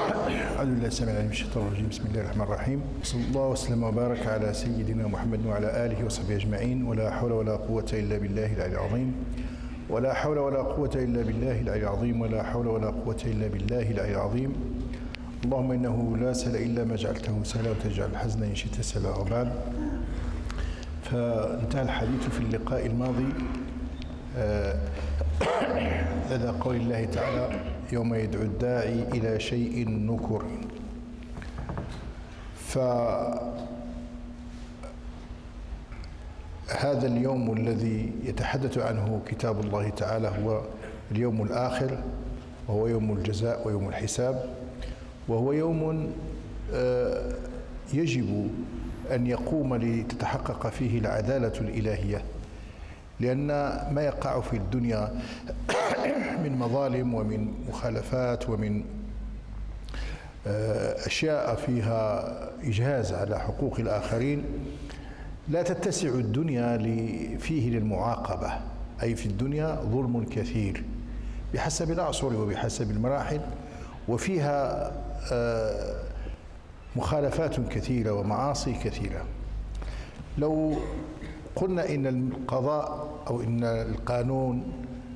أعوذ بالله السميع العليم من الشيطان الرجيم. بسم الله الرحمن الرحيم. صلى الله وسلم وبارك على سيدنا محمد وعلى آله وصحبه أجمعين. ولا حول ولا قوة إلا بالله العلي العظيم. ولا حول ولا قوة إلا بالله العلي العظيم. ولا حول ولا قوة إلا بالله العلي العظيم. اللهم إنه لا سهل إلا ما جعلته سهلا وتجعل الحزن إن شئت سهلا. وبعد، فانتهى الحديث في اللقاء الماضي لدى قول الله تعالى: يوم يدعو الداعي إلى شيء نكر. فهذا اليوم الذي يتحدث عنه كتاب الله تعالى هو اليوم الآخر، وهو يوم الجزاء ويوم الحساب، وهو يوم يجب أن يقوم لتتحقق فيه العدالة الإلهية، لأن ما يقع في الدنيا من مظالم ومن مخالفات ومن أشياء فيها إجهاز على حقوق الآخرين لا تتسع الدنيا فيه للمعاقبة. أي في الدنيا ظلم كثير بحسب الأعصر وبحسب المراحل، وفيها مخالفات كثيرة ومعاصي كثيرة. لو قلنا إن القضاء أو إن القانون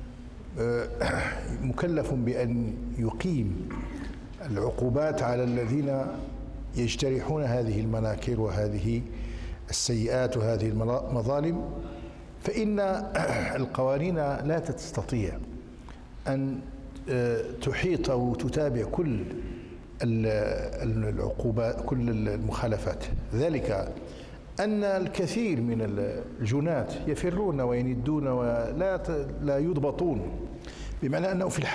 مكلف بأن يقيم العقوبات على الذين يجترحون هذه المناكر وهذه السيئات وهذه المظالم، فإن القوانين لا تستطيع أن تحيط أو تتابع كل العقوبات، كل المخالفات. ذلك أن الكثير من الجنات يفرون ويندون ولا يضبطون، بمعنى أنه في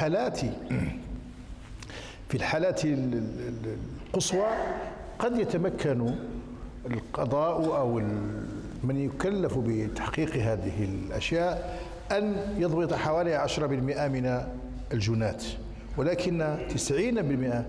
الحالات القصوى قد يتمكن القضاء أو من يكلف بتحقيق هذه الأشياء أن يضبط حوالي 10% من الجنات، ولكن 90%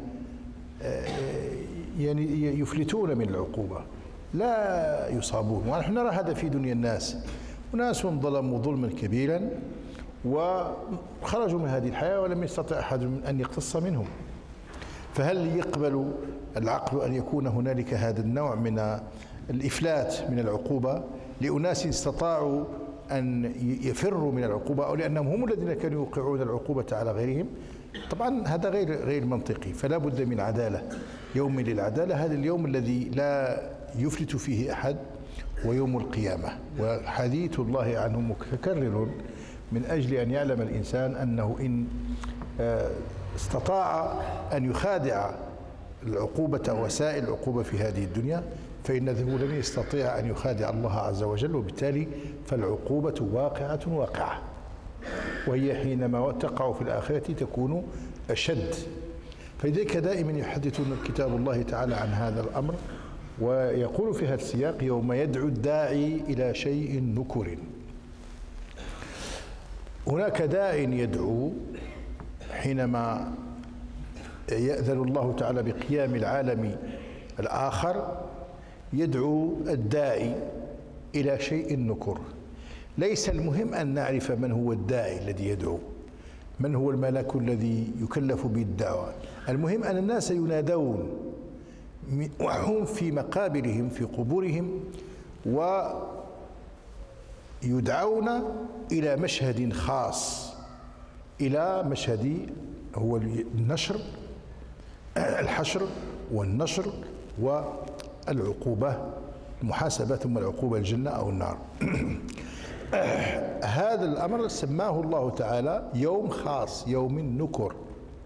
يعني يفلتون من العقوبة، لا يصابون. ونحن نرى هذا في دنيا الناس، وناس ظلموا ظلما كبيرا وخرجوا من هذه الحياة ولم يستطع أحد أن يقتص منهم. فهل يقبل العقل أن يكون هنالك هذا النوع من الإفلات من العقوبة لأناس استطاعوا أن يفروا من العقوبة، أو لأنهم هم الذين كانوا يوقعون العقوبة على غيرهم؟ طبعا هذا غير منطقي. فلا بد من عدالة، يوم للعدالة. هذا اليوم الذي لا يفلت فيه أحد، ويوم القيامة. وحديث الله عنه متكرر من أجل أن يعلم الإنسان أنه إن استطاع أن يخادع العقوبة وسائل العقوبة في هذه الدنيا، فإنه لن يستطيع أن يخادع الله عز وجل، وبالتالي فالعقوبة واقعة، وهي حينما تقع في الآخرة تكون أشد. فلذلك دائما يحدثنا كتاب الله تعالى عن هذا الأمر، ويقول في هذا السياق: يوم يدعو الداعي إلى شيء نكر. هناك داع يدعو حينما يأذن الله تعالى بقيام العالم الآخر، يدعو الداعي إلى شيء نكر. ليس المهم أن نعرف من هو الداعي الذي يدعو، من هو الملك الذي يكلف بالدعوة. المهم أن الناس ينادون وهم في مقابرهم في قبورهم، ويدعون إلى مشهد خاص، إلى مشهد هو الحشر والنشر والعقوبة، المحاسبة ثم العقوبة، الجنة أو النار. هذا الأمر سماه الله تعالى يوم خاص، يوم نكر،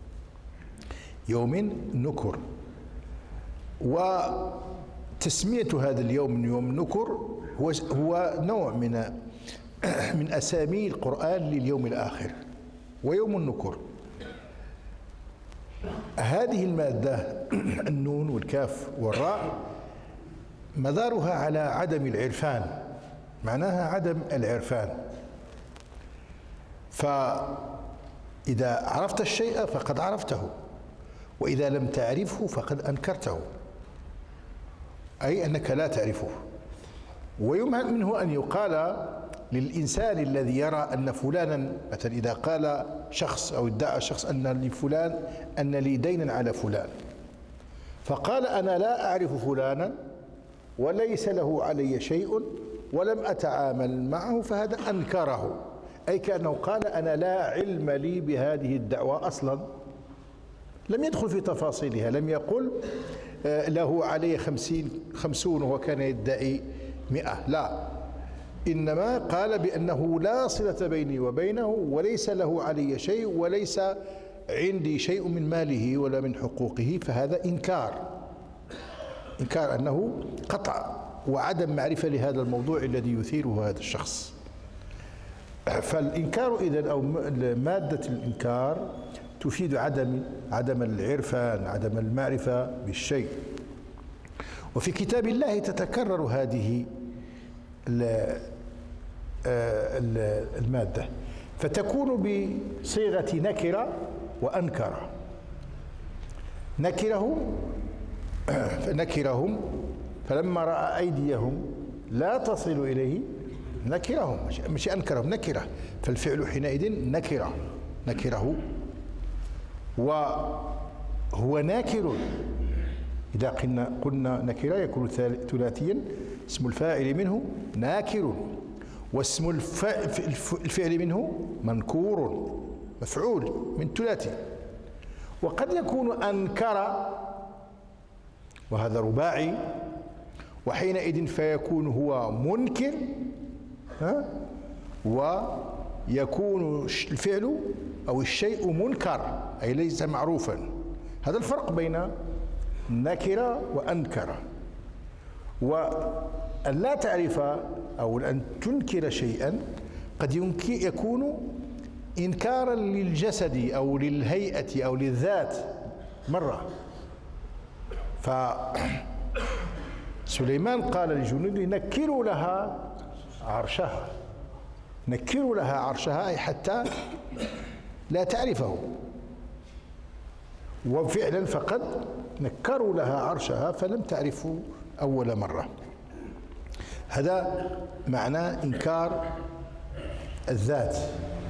يوم نكر. وتسمية هذا اليوم يوم نكر هو نوع من أسامي القرآن لليوم الآخر، ويوم النكر. هذه المادة النون والكاف والراء مدارها على عدم العرفان، معناها عدم العرفان. فإذا عرفت الشيء فقد عرفته، وإذا لم تعرفه فقد أنكرته، أي أنك لا تعرفه. ويمكن منه أن يقال للإنسان الذي يرى أن فلانا مثلا إذا قال شخص أو ادعى شخص أن لفلان أن لي دينا على فلان، فقال أنا لا أعرف فلانا وليس له علي شيء ولم أتعامل معه، فهذا أنكره، أي كأنه قال أنا لا علم لي بهذه الدعوة أصلا، لم يدخل في تفاصيلها، لم يقل له علي 50 وهو كان يدعي 100، لا، إنما قال بأنه لا صلة بيني وبينه وليس له علي شيء وليس عندي شيء من ماله ولا من حقوقه، فهذا إنكار أنه قطع وعدم معرفة لهذا الموضوع الذي يثيره هذا الشخص. فالإنكار إذن أو مادة الإنكار تفيد عدم العرفان، عدم المعرفة بالشيء. وفي كتاب الله تتكرر هذه المادة، فتكون بصيغة نكرة وأنكرة. نكرهم فلما رأى أيديهم لا تصل إليه نكرهم، مش أنكرهم، نكرة، فالفعل حينئذ نكره وهو ناكر. إذا قلنا نكرة يكون ثلاثيا، اسم الفاعل منه ناكر، واسم الفعل منه منكور مفعول من ثلاثي. وقد يكون أنكر وهذا رباعي، وحينئذ فيكون هو منكر ويكون الفعل أو الشيء منكر أي ليس معروفا. هذا الفرق بين نكر وأنكر. وأن لا تعرف أو أن تنكر شيئا قد يكون إنكارا للجسد أو للهيئة أو للذات مرة. فسليمان قال لجنوده نكروا لها عرشها أي حتى لا تعرفه، وفعلا فقد نكروا لها عرشها فلم تعرفوا أول مرة. هذا معنى إنكار الذات.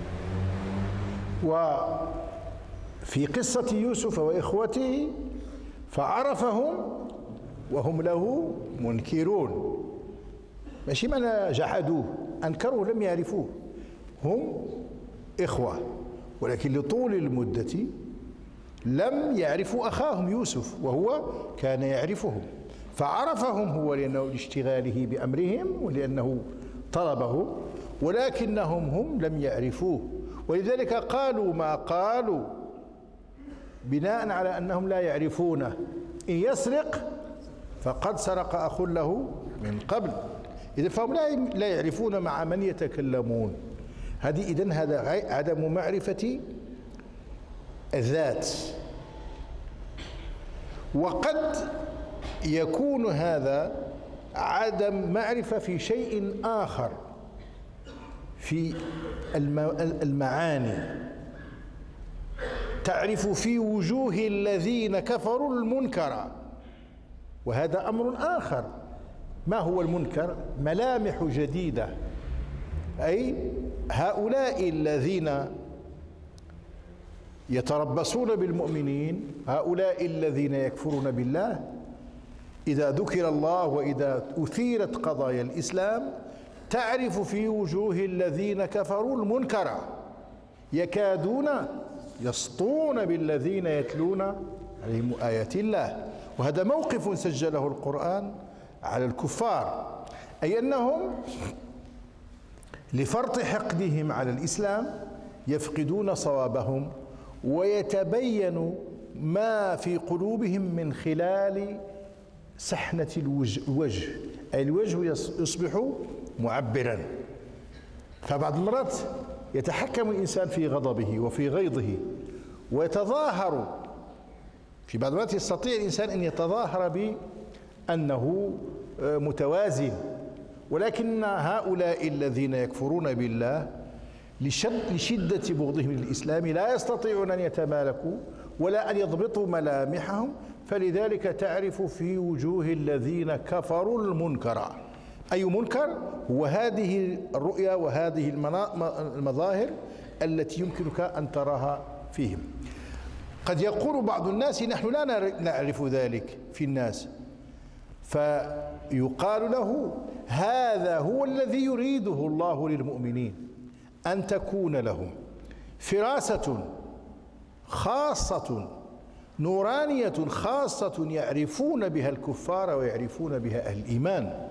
وفي قصة يوسف وإخوته فعرفهم وهم له منكرون، ماشي معنى جحدوه، أنكروه لم يعرفوه، هم إخوة ولكن لطول المدة لم يعرفوا أخاهم يوسف وهو كان يعرفهم، فعرفهم هو لأنه لاشتغاله بأمرهم ولأنه طلبه، ولكنهم هم لم يعرفوه، ولذلك قالوا ما قالوا بناء على أنهم لا يعرفونه. إن يسرق فقد سرق أخ له من قبل، إذا فهم لا يعرفون مع من يتكلمون. إذن هذا عدم معرفة الذات. وقد يكون هذا عدم معرفة في شيء آخر، في المعاني. تعرف في وجوه الذين كفروا المنكر، وهذا أمر آخر. ما هو المنكر؟ ملامح جديدة، أي هؤلاء الذين يتربصون بالمؤمنين، هؤلاء الذين يكفرون بالله، إذا ذكر الله وإذا أثيرت قضايا الإسلام تعرف في وجوه الذين كفروا المنكر، يكادون يسطون بالذين يتلون عليهم آيات الله. وهذا موقف سجله القرآن على الكفار، أي أنهم لفرط حقدهم على الإسلام يفقدون صوابهم، ويتبين ما في قلوبهم من خلال سحنة الوجه، أي الوجه يصبح معبرا. فبعض المرات يتحكم الإنسان في غضبه وفي غيظه ويتظاهر، في بعض المرات يستطيع الإنسان أن يتظاهر بأنه متوازن، ولكن هؤلاء الذين يكفرون بالله لشدة بغضهم للإسلام لا يستطيعون أن يتمالكوا ولا أن يضبطوا ملامحهم، فلذلك تعرف في وجوه الذين كفروا المنكر. أي منكر؟ هو هذه الرؤيا وهذه المظاهر التي يمكنك أن تراها فيهم. قد يقول بعض الناس نحن لا نعرف ذلك في الناس، فيقال له هذا هو الذي يريده الله للمؤمنين، أن تكون لهم فراسة خاصة نورانية خاصة يعرفون بها الكفار ويعرفون بها أهل الإيمان.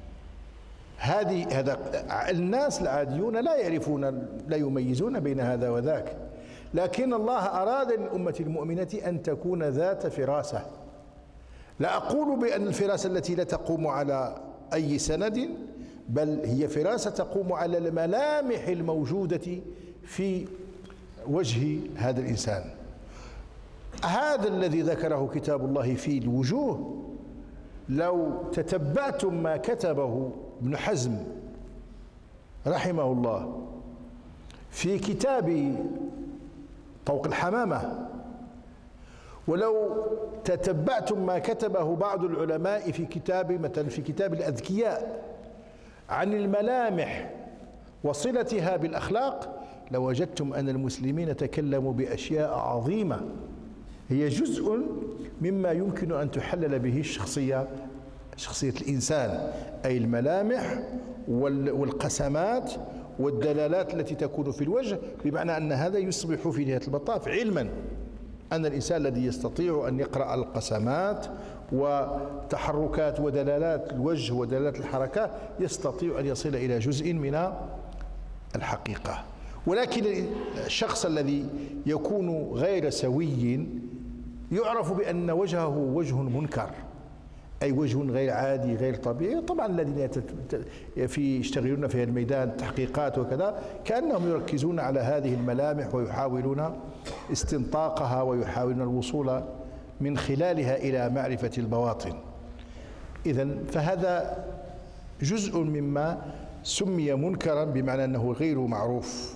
هذا الناس العاديون لا يعرفون، لا يميزون بين هذا وذاك، لكن الله أراد للأمة المؤمنة أن تكون ذات فراسة. لا أقول بأن الفراسة التي لا تقوم على أي سند، بل هي فراسة تقوم على الملامح الموجودة في وجه هذا الإنسان. هذا الذي ذكره كتاب الله في الوجوه، لو تتبعتم ما كتبه ابن حزم رحمه الله في كتاب طوق الحمامة، ولو تتبعتم ما كتبه بعض العلماء في كتاب مثلا في كتاب الأذكياء عن الملامح وصلتها بالأخلاق، لوجدتم أن المسلمين تكلموا بأشياء عظيمة هي جزء مما يمكن أن تحلل به شخصية الإنسان، أي الملامح والقسمات والدلالات التي تكون في الوجه، بمعنى أن هذا يصبح في نهاية المطاف علما أن الإنسان الذي يستطيع أن يقرأ القسمات وتحركات ودلالات الوجه ودلالات الحركات يستطيع أن يصل إلى جزء من الحقيقة. ولكن الشخص الذي يكون غير سوي يعرف بأن وجهه وجه منكر، أي وجه غير عادي غير طبيعي. طبعا الذين يشتغلون في الميدان التحقيقات وكذا كأنهم يركزون على هذه الملامح ويحاولون استنطاقها ويحاولون الوصول من خلالها إلى معرفة البواطن. إذن فهذا جزء مما سمي منكرا بمعنى أنه غير معروف.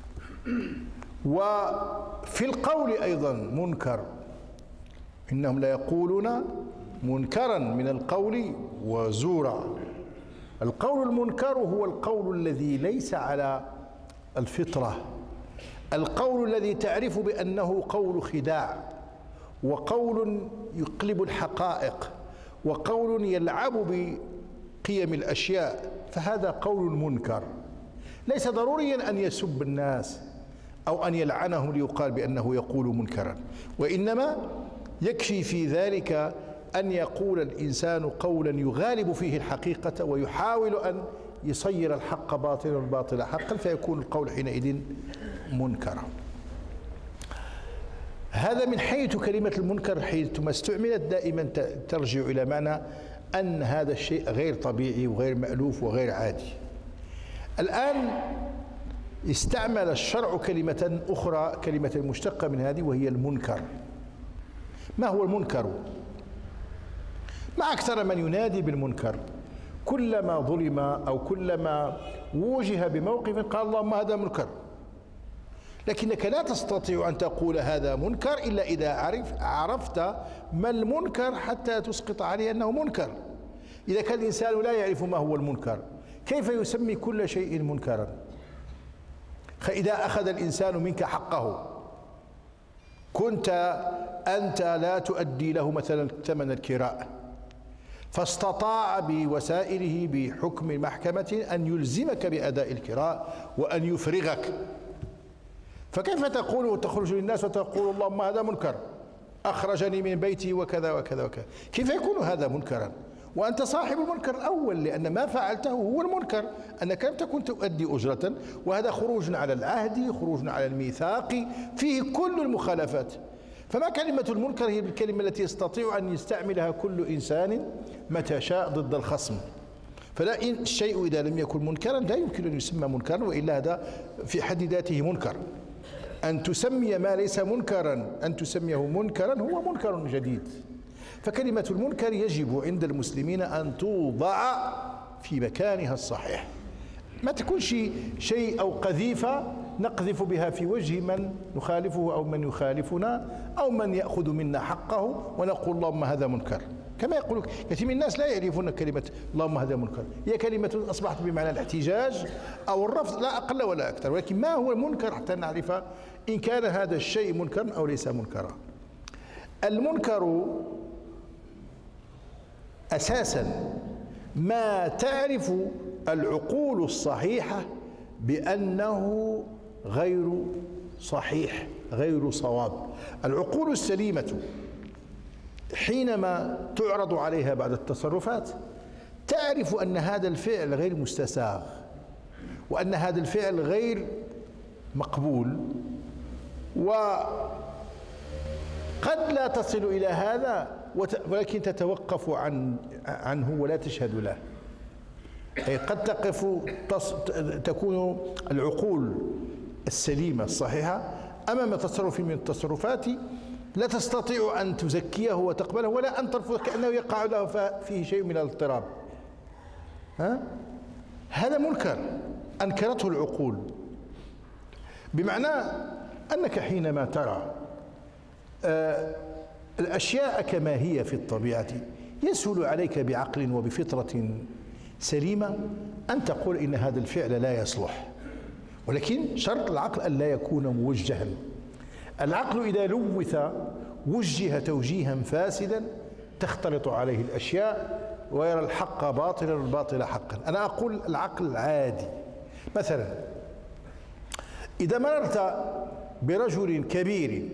وفي القول أيضا منكر، إنهم لا يقولون منكرا من القول وزورا. القول المنكر هو القول الذي ليس على الفطرة، القول الذي تعرف بأنه قول خداع، وقول يقلب الحقائق، وقول يلعب بقيم الأشياء، فهذا قول منكر. ليس ضروريا أن يسب الناس أو أن يلعنهم ليقال بأنه يقول منكرا، وإنما يكفي في ذلك أن يقول الإنسان قولا يغالب فيه الحقيقة ويحاول أن يصير الحق باطلا والباطل حقا، فيكون القول حينئذ منكرا. هذا من حيث كلمة المنكر، حيثما استعملت دائما ترجع إلى معنى أن هذا الشيء غير طبيعي وغير مألوف وغير عادي. الآن استعمل الشرع كلمة أخرى، كلمة مشتقة من هذه، وهي المنكر. ما هو المنكر؟ ما أكثر من ينادي بالمنكر، كلما ظلم أو كلما وجه بموقف قال اللهم هذا منكر. لكنك لا تستطيع أن تقول هذا منكر إلا إذا عرفت ما المنكر حتى تسقط عليه أنه منكر. إذا كان الإنسان لا يعرف ما هو المنكر كيف يسمي كل شيء منكرا؟ إذا أخذ الإنسان منك حقه، كنت أنت لا تؤدي له مثلا ثمن الكراء، فاستطاع بوسائله بحكم محكمة أن يلزمك بأداء الكراء وأن يفرغك، فكيف تقول وتخرج للناس وتقول اللهم هذا منكر، أخرجني من بيتي وكذا وكذا وكذا؟ كيف يكون هذا منكرا وأنت صاحب المنكر الأول؟ لأن ما فعلته هو المنكر، أنك لم تكن تؤدي أجرة، وهذا خروج على العهد، خروج على الميثاق، فيه كل المخالفات. فما كلمة المنكر؟ هي الكلمة التي يستطيع أن يستعملها كل إنسان متى شاء ضد الخصم. فلا الشيء إذا لم يكن منكرا لا يمكن أن يسمى منكرا، وإلا هذا في حد ذاته منكر. أن تسمي ما ليس منكرا، أن تسميه منكرا هو منكر جديد. فكلمة المنكر يجب عند المسلمين أن توضع في مكانها الصحيح، ما تكونش شيء أو قذيفة نقذف بها في وجه من نخالفه أو من يخالفنا أو من يأخذ منا حقه، ونقول اللهم هذا منكر. كما يقول كثير من الناس لا يعرفون كلمة اللهم هذا منكر، هي كلمة أصبحت بمعنى الاحتجاج أو الرفض لا أقل ولا أكثر، ولكن ما هو المنكر حتى نعرف إن كان هذا الشيء منكرا أو ليس منكرا. المنكر أساسا ما تعرف العقول الصحيحة بأنه غير صحيح، غير صواب. العقول السليمة حينما تعرض عليها بعض التصرفات تعرف أن هذا الفعل غير مستساغ، وأن هذا الفعل غير مقبول، وقد لا تصل إلى هذا ولكن تتوقف عنه ولا تشهد له. أي قد تكون العقول السليمة الصحيحة أمام تصرف من التصرفات لا تستطيع أن تزكيه وتقبله ولا أن ترفضه، كأنه يقع له فيه شيء من الاضطراب. هذا منكر أنكرته العقول، بمعنى أنك حينما ترى الأشياء كما هي في الطبيعة يسهل عليك بعقل وبفطرة سليمة أن تقول إن هذا الفعل لا يصلح، ولكن شرط العقل أن لا يكون موجها. العقل إذا لوث وجه توجيها فاسدا تختلط عليه الأشياء ويرى الحق باطلا والباطل حقا. أنا أقول العقل العادي، مثلا إذا مررت برجل كبير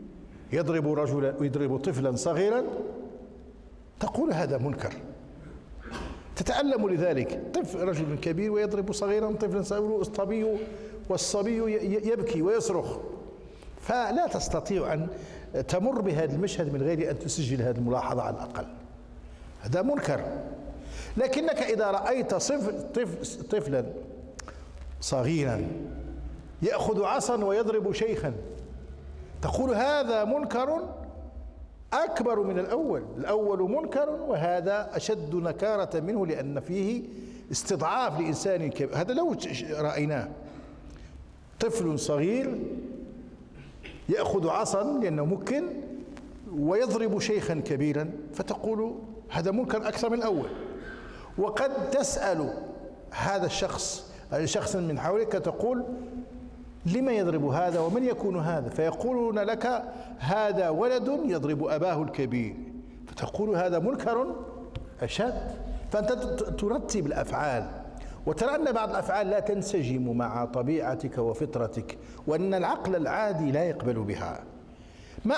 يضرب طفلا صغيرا تقول هذا منكر، تتألم لذلك. رجل كبير ويضرب صغيرا، طفلا صغير، والصبي يبكي ويصرخ، فلا تستطيع أن تمر بهذا المشهد من غير أن تسجل هذه الملاحظة على الأقل. هذا منكر. لكنك إذا رأيت طفلا صغيرا يأخذ عصا ويضرب شيخا تقول هذا منكر أكبر من الأول. الأول منكر وهذا أشد نكارة منه لأن فيه استضعاف لإنسان كبير. هذا لو رأيناه طفل صغير يأخذ عصا لأنه ممكن ويضرب شيخا كبيرا فتقول هذا منكر أكثر من الأول. وقد تسأل هذا الشخص شخصا من حولك تقول لما يضرب هذا ومن يكون هذا؟ فيقولون لك هذا ولد يضرب أباه الكبير، فتقول هذا منكر أشد. فأنت ترتب الأفعال وترى أن بعض الأفعال لا تنسجم مع طبيعتك وفطرتك وأن العقل العادي لا يقبل بها. ما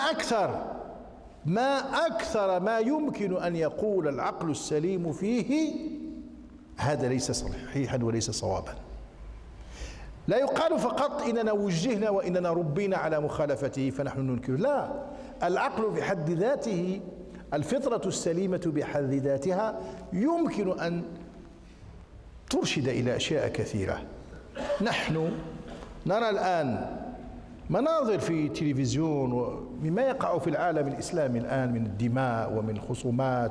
أكثر ما يمكن أن يقول العقل السليم فيه هذا ليس صحيحا وليس صوابا. لا يقال فقط إننا وجهنا وإننا ربينا على مخالفته فنحن ننكر، لا، العقل بحد ذاته، الفطرة السليمة بحد ذاتها يمكن أن ترشد إلى أشياء كثيرة. نحن نرى الآن مناظر في التلفزيون ومما يقع في العالم الإسلامي الآن من الدماء ومن خصومات،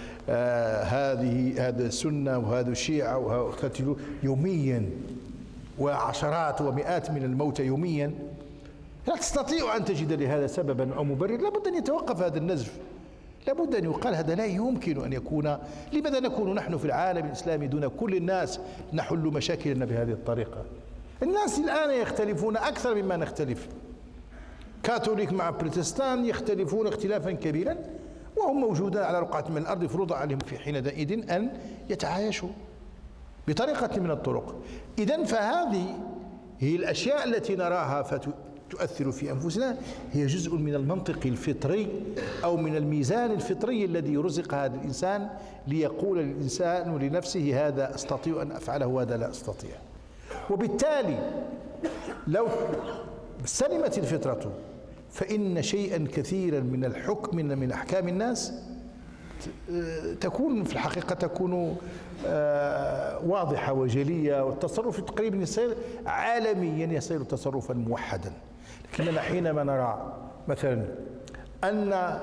هذا السنة وهذا الشيعة وقتلوا يوميا وعشرات ومئات من الموتى يوميا. لا تستطيع أن تجد لهذا سببا أو مبرر. لابد أن يتوقف هذا النزف، لابد أن يقال هذا لا يمكن أن يكون. لماذا نكون نحن في العالم الإسلامي دون كل الناس نحل مشاكلنا بهذه الطريقة؟ الناس الآن يختلفون أكثر مما نختلف. كاثوليك مع بروتستان يختلفون اختلافا كبيرا وهم موجودون على رقعة من الأرض، فرض عليهم في حينئذ أن يتعايشوا بطريقة من الطرق. إذن فهذه هي الأشياء التي نراها فتؤثر في أنفسنا، هي جزء من المنطق الفطري أو من الميزان الفطري الذي رزق هذا الإنسان ليقول الإنسان لنفسه هذا أستطيع أن أفعله وهذا لا أستطيع. وبالتالي لو سلمت الفطرة فإن شيئا كثيرا من الحكم من أحكام الناس تكون في الحقيقة تكون واضحة وجلية، والتصرف تقريبا يصير عالميا، يصير تصرفا موحدا. لكننا حينما نرى مثلا أن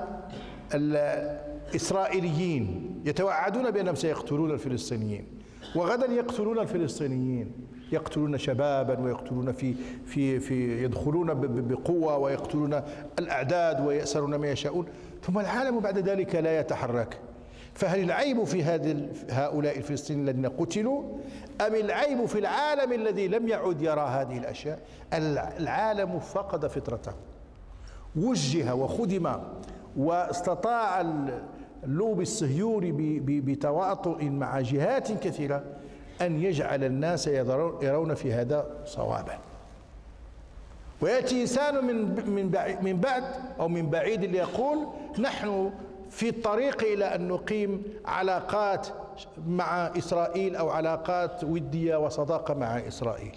الإسرائيليين يتوعدون بأنهم سيقتلون الفلسطينيين وغدا يقتلون الفلسطينيين يقتلون شبابا ويقتلون في يدخلون بقوة ويقتلون الأعداد ويأسرون ما يشاءون، ثم العالم بعد ذلك لا يتحرك. فهل العيب في هؤلاء الفلسطينيين الذين قتلوا، أم العيب في العالم الذي لم يعد يرى هذه الأشياء؟ العالم فقد فطرته، وجه وخدم، واستطاع اللوبي الصهيوني بتواطؤ مع جهات كثيرة أن يجعل الناس يرون في هذا صوابا. ويأتي إنسان من بعد أو من بعيد اللي يقول نحن في الطريق إلى أن نقيم علاقات مع إسرائيل أو علاقات ودية وصداقة مع إسرائيل.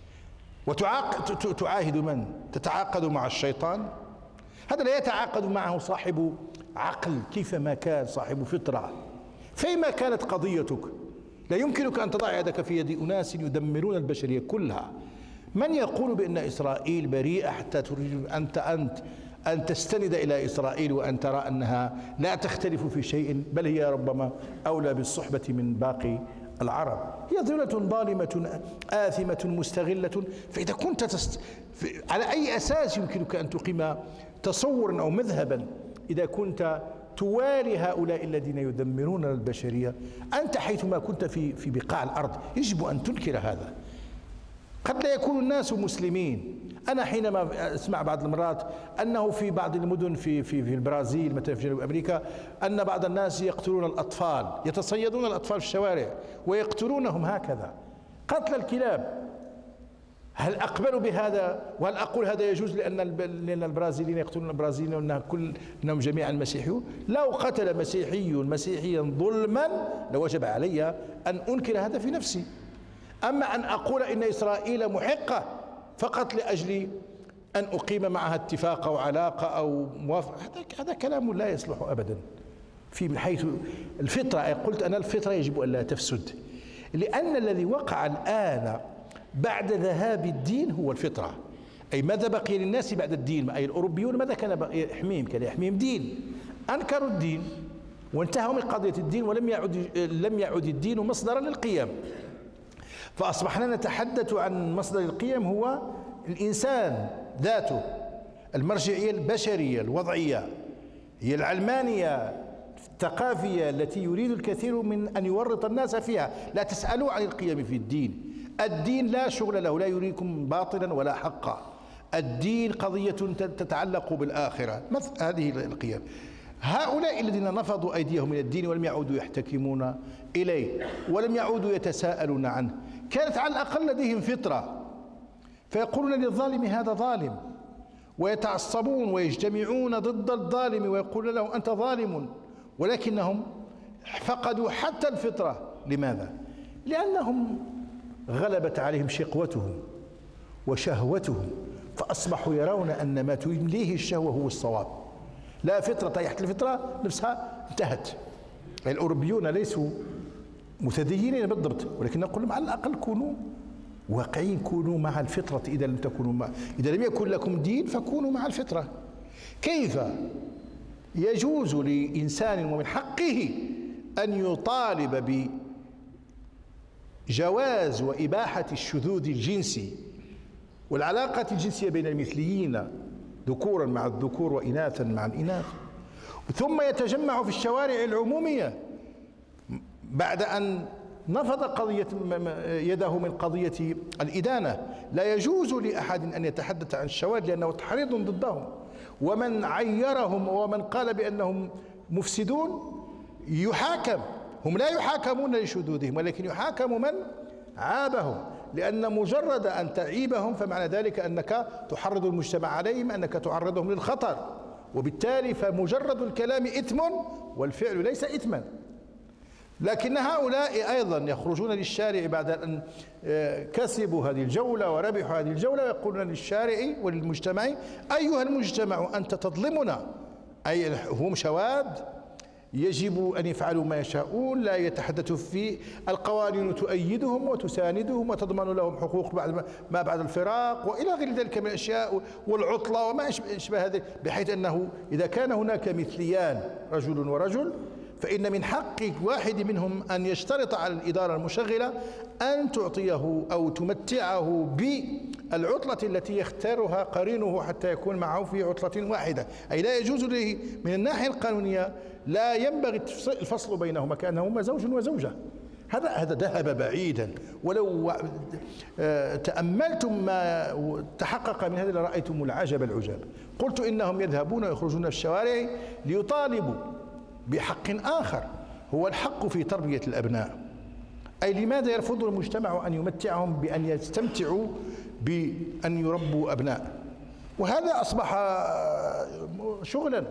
وتعاهد من؟ تتعاقد مع الشيطان؟ هذا لا يتعاقد معه صاحب عقل كيفما كان، صاحب فطرة. فيما كانت قضيتك لا يمكنك أن تضع يدك في يد أناس يدمرون البشرية كلها. من يقول بأن إسرائيل بريئة حتى تريد أن تستند إلى إسرائيل وأن ترى أنها لا تختلف في شيء، بل هي ربما أولى بالصحبة من باقي العرب. هي دولة ظالمة آثمة مستغلة. فإذا كنت على أي أساس يمكنك أن تقيم تصورا أو مذهبا إذا كنت توالي هؤلاء الذين يدمرون البشرية؟ أنت حيثما كنت في بقاع الأرض يجب أن تنكر هذا. قد لا يكون الناس مسلمين. أنا حينما أسمع بعض المرات أنه في بعض المدن في البرازيل مثلا في جنوب أمريكا أن بعض الناس يقتلون الأطفال، يتصيدون الأطفال في الشوارع ويقتلونهم هكذا قتل الكلاب. هل أقبل بهذا؟ وهل أقول هذا يجوز لأن البرازيليين يقتلون البرازيليين وأنهم جميعا مسيحيون؟ لو قتل مسيحيا ظلما لوجب علي أن أنكر هذا في نفسي. أما أن أقول إن إسرائيل محقة فقط لأجل أن أقيم معها اتفاق أو علاقة أو موافقة، هذا كلام لا يصلح أبدا. من حيث الفطرة، قلت أنا الفطرة يجب أن لا تفسد، لأن الذي وقع الآن بعد ذهاب الدين هو الفطرة. أي ماذا بقي للناس بعد الدين؟ أي الأوروبيون ماذا كان يحميهم؟ كان يحميهم دين. أنكروا الدين وانتهوا من قضية الدين، لم يعد الدين مصدرا للقيم. فأصبحنا نتحدث عن مصدر القيم هو الإنسان ذاته، المرجعية البشرية الوضعية، هي العلمانية الثقافية التي يريد الكثير من أن يورط الناس فيها. لا تسألوا عن القيم في الدين. الدين لا شغل له، لا يريكم باطلا ولا حقا. الدين قضية تتعلق بالآخرة، مثل هذه القيم. هؤلاء الذين نفضوا أيديهم من الدين ولم يعودوا يحتكمون إليه ولم يعودوا يتساءلون عنه، كانت على الأقل لديهم فطرة، فيقولون للظالم هذا ظالم، ويتعصبون ويجتمعون ضد الظالم ويقولون له أنت ظالم، ولكنهم فقدوا حتى الفطرة. لماذا؟ لأنهم غلبت عليهم شقوتهم وشهوتهم، فأصبحوا يرون أن ما تمليه الشهوة هو الصواب. لا فطرة تحت الفطرة نفسها انتهت. الأوروبيون ليسوا متدينين بالضبط، ولكن نقول لهم على الأقل كونوا واقعين، كونوا مع الفطرة. إذا لم يكن لكم دين فكونوا مع الفطرة. كيف يجوز لإنسان ومن حقه أن يطالب بجواز وإباحة الشذوذ الجنسي والعلاقة الجنسية بين المثليين ذكورا مع الذكور وإناثا مع الإناث، ثم يتجمع في الشوارع العمومية بعد أن نفض يده من قضية الإدانة؟ لا يجوز لأحد أن يتحدث عن الشواذ لأنه تحريض ضدهم، ومن عيرهم ومن قال بأنهم مفسدون يحاكم. هم لا يحاكمون لشذوذهم، ولكن يحاكم من عابهم، لأن مجرد أن تعيبهم فمعنى ذلك أنك تحرض المجتمع عليهم، أنك تعرضهم للخطر، وبالتالي فمجرد الكلام إثم والفعل ليس إثما. لكن هؤلاء أيضا يخرجون للشارع بعد أن كسبوا هذه الجولة وربحوا هذه الجولة، ويقولون للشارع وللمجتمع أيها المجتمع أنت تظلمنا، أي هم شواذ يجب أن يفعلوا ما يشاءون، لا يتحدثوا في القوانين تؤيدهم وتساندهم وتضمن لهم حقوق ما بعد الفراق وإلى غير ذلك من الأشياء، والعطلة وما أشبه هذا، بحيث أنه إذا كان هناك مثليان رجل ورجل فإن من حق واحد منهم أن يشترط على الإدارة المشغلة أن تعطيه أو تمتعه بالعطلة التي يختارها قرينه حتى يكون معه في عطلة واحدة. أي لا يجوز له من الناحية القانونية، لا ينبغي الفصل بينهما كأنهما زوج وزوجة. هذا ذهب بعيدا. ولو تأملتم ما تحقق من هذا لرأيتم العجب العجاب. قلت إنهم يذهبون ويخرجون في الشوارع ليطالبوا بحق آخر، هو الحق في تربية الأبناء. أي لماذا يرفض المجتمع أن يمتعهم بأن يستمتعوا بأن يربوا أبناء؟ وهذا أصبح شغلا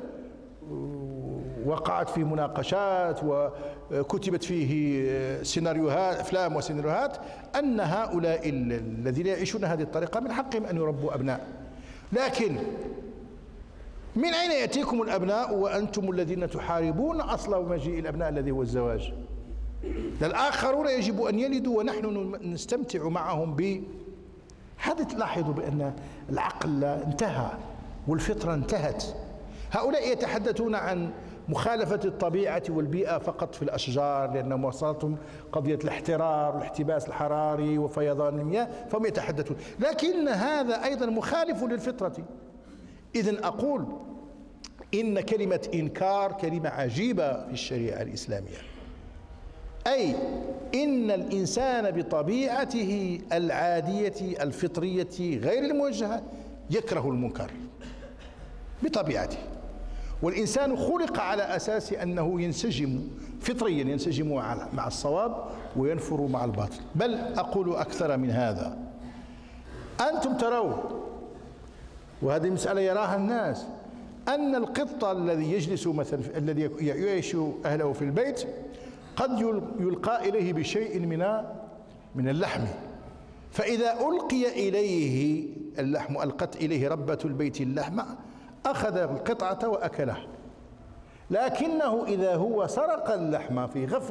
وقعت فيه مناقشات وكتبت فيه سيناريوهات، أفلام وسيناريوهات، أن هؤلاء الذين يعيشون هذه الطريقة من حقهم أن يربوا أبناء. لكن من أين يأتيكم الأبناء وأنتم الذين تحاربون أصل مجيء الأبناء الذي هو الزواج؟ الآخرون يجب أن يلدوا ونحن نستمتع معهم هذا. تلاحظوا بأن العقل انتهى والفطرة انتهت. هؤلاء يتحدثون عن مخالفة الطبيعة والبيئة فقط في الأشجار لأنهم وصلتهم قضية الاحترار والاحتباس الحراري وفيضان المياه، فهم يتحدثون، لكن هذا أيضا مخالف للفطرة. إذن أقول إن كلمة إنكار كلمة عجيبة في الشريعة الإسلامية. أي إن الإنسان بطبيعته العادية الفطرية غير الموجهة يكره المنكر بطبيعته، والإنسان خلق على أساس أنه ينسجم فطريا، ينسجم مع الصواب وينفر مع الباطل. بل أقول أكثر من هذا، أنتم ترون، وهذه مسألة يراها الناس، أن القط الذي يجلس مثلا الذي يعيش أهله في البيت قد يلقى إليه بشيء من اللحم، فإذا ألقي إليه اللحم، ألقت إليه ربة البيت اللحم، أخذ القطعة وأكله. لكنه إذا هو سرق اللحم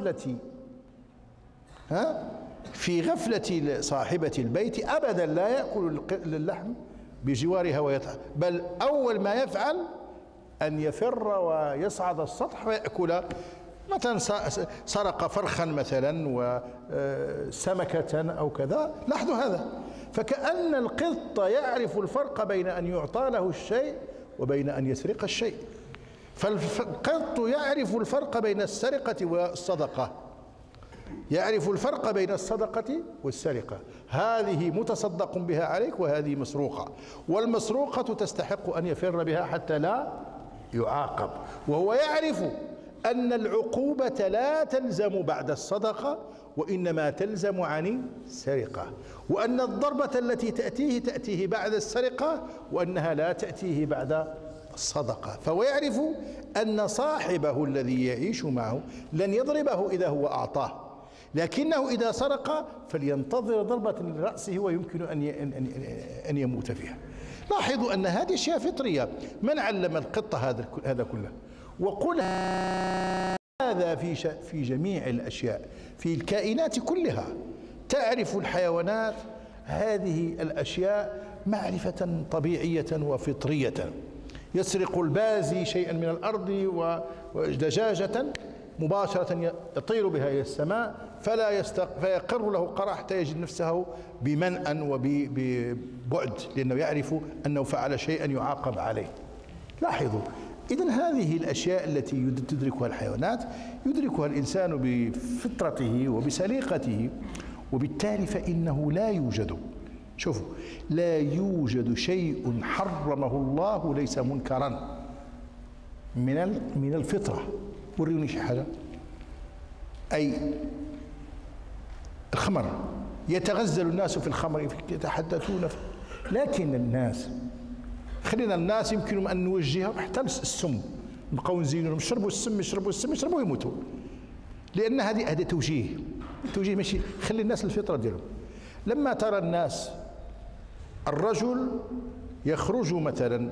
في غفلة صاحبة البيت أبدا لا يأكل اللحم بجوارها ويطعم، بل أول ما يفعل أن يفر ويصعد السطح ويأكل. مثلا سرق فرخا مثلا وسمكة أو كذا، لاحظوا هذا. فكأن القط يعرف الفرق بين أن يعطى له الشيء وبين أن يسرق الشيء. فالقط يعرف الفرق بين السرقة والصدقة، يعرف الفرق بين الصدقة والسرقة. هذه متصدق بها عليك وهذه مسروقة، والمسروقة تستحق أن يفر بها حتى لا يعاقب. وهو يعرف أن العقوبة لا تلزم بعد الصدقة وإنما تلزم عن السرقة، وأن الضربة التي تأتيه بعد السرقة وأنها لا تأتيه بعد الصدقة. فهو يعرف أن صاحبه الذي يعيش معه لن يضربه إذا هو أعطاه، لكنه إذا سرق فلينتظر ضربة لرأسه ويمكن أن يموت فيها. لاحظوا أن هذه أشياء فطرية. من علم القط هذا كله؟ وقل هذا في جميع الأشياء، في الكائنات كلها. تعرف الحيوانات هذه الأشياء معرفة طبيعية وفطرية. يسرق البازي شيئا من الأرض ودجاجة مباشرة يطير بها إلى السماء فيقر له قرع حتى يجد نفسه بمنأى وببعد، لأنه يعرف أنه فعل شيئا يعاقب عليه. لاحظوا، إذن هذه الأشياء التي تدركها الحيوانات يدركها الإنسان بفطرته وبسليقته، وبالتالي فإنه لا يوجد، شوفوا، لا يوجد شيء حرمه الله ليس منكرا من الفطرة. وروني شي حاجة. أي الخمر، يتغزل الناس في الخمر يتحدثون لكن الناس، خلينا الناس يمكن أن نوجههم حتى السم، نبقاو نزينوا يشربوا السم يشربوا يموتوا، لأن هذه توجيه ماشي. خلي الناس الفطرة ديالهم. لما ترى الناس الرجل يخرج مثلا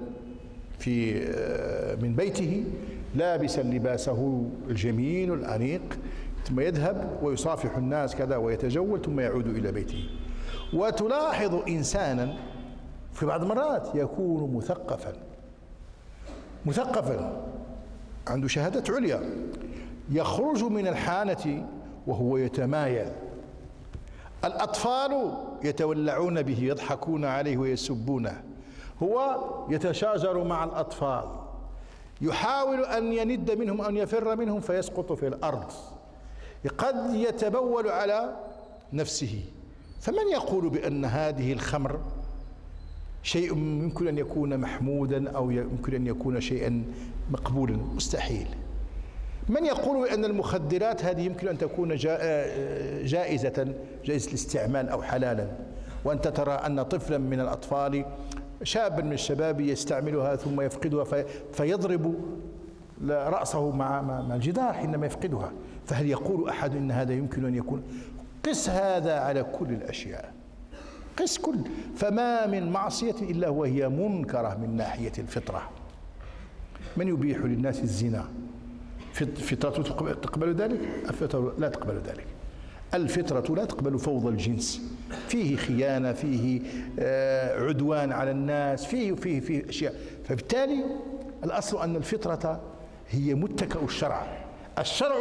من بيته لابسا لباسه الجميل الأنيق، ثم يذهب ويصافح الناس كذا ويتجول ثم يعود إلى بيته. وتلاحظ إنسانا في بعض المرات يكون مثقفا عنده شهادة عليا، يخرج من الحانة وهو يتمايل. الأطفال يتولعون به، يضحكون عليه ويسبونه، هو يتشاجر مع الأطفال، يحاول أن يند منهم أن يفر منهم فيسقط في الأرض، قد يتبول على نفسه. فمن يقول بأن هذه الخمر شيء يمكن أن يكون محمودا أو يمكن أن يكون شيئا مقبولا؟ مستحيل. من يقول بأن المخدرات هذه يمكن أن تكون جائزة الاستعمال أو حلالا؟ وأنت ترى أن طفلا من الأطفال، شابا من الشباب، يستعملها ثم يفقدها فيضرب رأسه مع الجدار حينما يفقدها. فهل يقول أحد إن هذا يمكن أن يكون؟ قس هذا على كل الأشياء، قس كل. فما من معصية إلا وهي منكرة من ناحية الفطرة. من يبيح للناس الزنا؟ فطرة تقبل ذلك؟ الفطرة لا تقبل ذلك. الفطرة لا تقبل فوضى الجنس، فيه خيانة، فيه عدوان على الناس، فيه أشياء. فبالتالي الأصل أن الفطرة هي متكأ الشرع. الشرع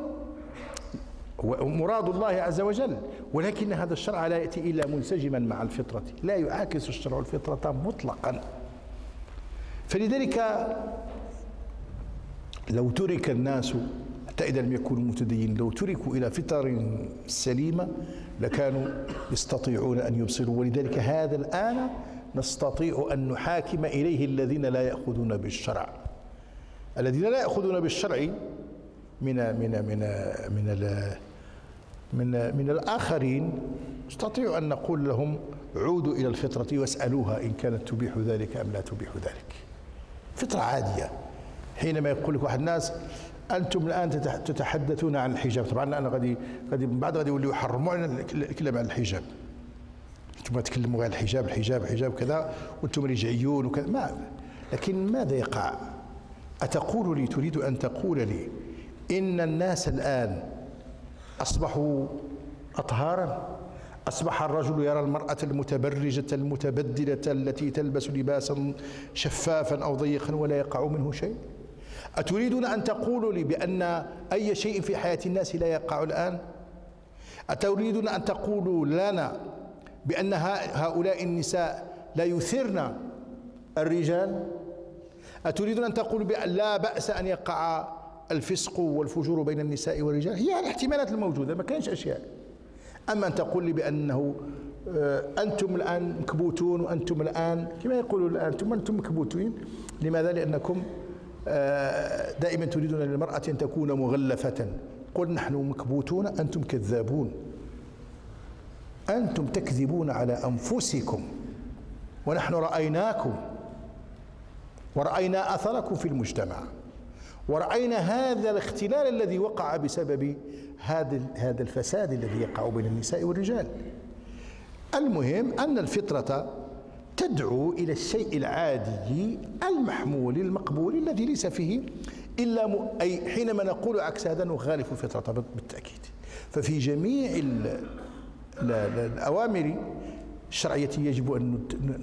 هو مراد الله عز وجل، ولكن هذا الشرع لا يأتي إلا منسجما مع الفطرة، لا يعاكس الشرع الفطرة مطلقا. فلذلك لو ترك الناس، حتى إذا لم يكونوا متدينين، لو تركوا إلى فطر سليمة لكانوا يستطيعون أن يبصروا. ولذلك هذا الآن نستطيع أن نحاكم إليه الذين لا يأخذون بالشرع. الذين لا يأخذون بالشرع من من من من من الآخرين نستطيع أن نقول لهم عودوا إلى الفطرة واسألوها إن كانت تبيح ذلك أم لا تبيح ذلك. فطرة عادية. حينما يقول لك واحد الناس أنتم الآن تتحدثون عن الحجاب، طبعا أنا غادي من بعد غادي يوليو يحرموا علينا الكلام عن الحجاب. أنتم تكلموا عن الحجاب كذا، وأنتم رجعيون وكذا، لكن ماذا يقع؟ أتقول لي، تريد أن تقول لي إن الناس الآن أصبحوا أطهارا؟ أصبح الرجل يرى المرأة المتبرجة المتبدلة التي تلبس لباسا شفافا أو ضيقا ولا يقع منه شيء؟ أتريدون أن تقولوا لي بأن أي شيء في حياة الناس لا يقع الآن؟ أتريدون أن تقولوا لنا بأن هؤلاء النساء لا يثرن الرجال؟ أتريدون أن تقولوا بأن لا بأس أن يقع الفسق والفجور بين النساء والرجال؟ هي الاحتمالات الموجودة، ما كانش أشياء. أما أن تقول لي بأنه أنتم الآن مكبوتون، وأنتم الآن كما يقولوا الآن أنتم مكبوتين. لماذا؟ لأنكم دائما تريدون للمرأة أن تكون مغلفة. قل نحن مكبوتون، أنتم كذابون، أنتم تكذبون على أنفسكم، ونحن رأيناكم ورأينا أثركم في المجتمع، ورأينا هذا الاختلال الذي وقع بسبب هذا الفساد الذي يقع بين النساء والرجال. المهم أن الفطرة تدعو إلى الشيء العادي المحمول المقبول الذي ليس فيه إلا أي حينما نقول عكس هذا نخالف الفطرة بالتأكيد. ففي جميع الأوامر الشرعية يجب أن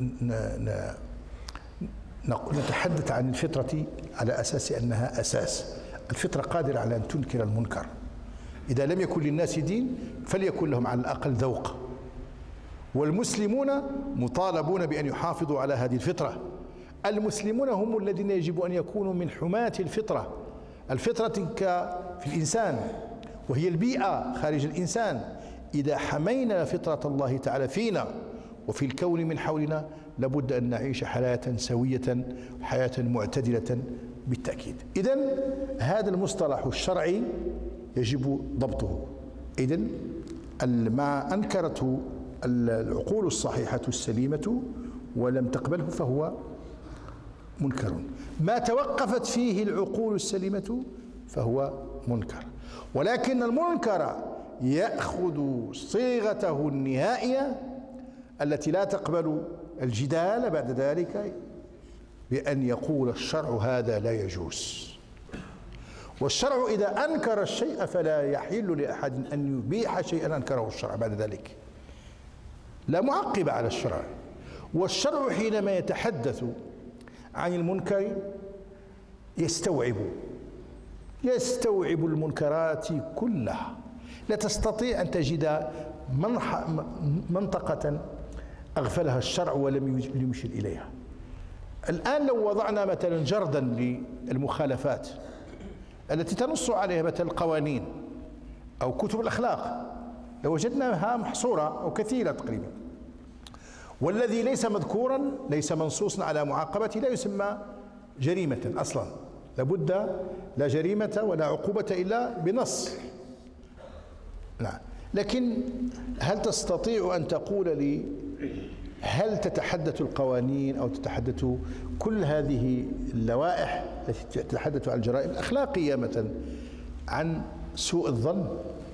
نتحدث عن الفطرة على أساس أنها أساس. الفطرة قادرة على أن تنكر المنكر. إذا لم يكن للناس دين فليكن لهم على الأقل ذوق. والمسلمون مطالبون بأن يحافظوا على هذه الفطرة. المسلمون هم الذين يجب أن يكونوا من حماة الفطرة. الفطرة في الإنسان وهي البيئة خارج الإنسان. إذا حمينا فطرة الله تعالى فينا وفي الكون من حولنا لابد أن نعيش حياة سوية، حياة معتدلة بالتأكيد. إذن هذا المصطلح الشرعي يجب ضبطه. إذن ما أنكرته العقول الصحيحة السليمة ولم تقبله فهو منكر. ما توقفت فيه العقول السليمة فهو منكر. ولكن المنكر يأخذ صيغته النهائية التي لا تقبل الجدال بعد ذلك بأن يقول الشرع هذا لا يجوز. والشرع إذا أنكر الشيء فلا يحل لأحد أن يبيح شيئا أنكره الشرع بعد ذلك، لا معقب على الشرع. والشرع حينما يتحدث عن المنكر يستوعب يستوعب المنكرات كلها. لا تستطيع أن تجد منطقة أغفلها الشرع ولم يشر إليها. الآن لو وضعنا مثلا جردا للمخالفات التي تنص عليها مثلا القوانين أو كتب الأخلاق لوجدناها محصورة أو كثيرة تقريبا، والذي ليس مذكورا ليس منصوصا على معاقبته لا يسمى جريمة أصلا، لابد لا جريمة ولا عقوبة إلا بنص. نعم. لكن هل تستطيع أن تقول لي هل تتحدث القوانين أو تتحدث كل هذه اللوائح التي تتحدث عن الجرائم الأخلاقية مثلا عن سوء الظن؟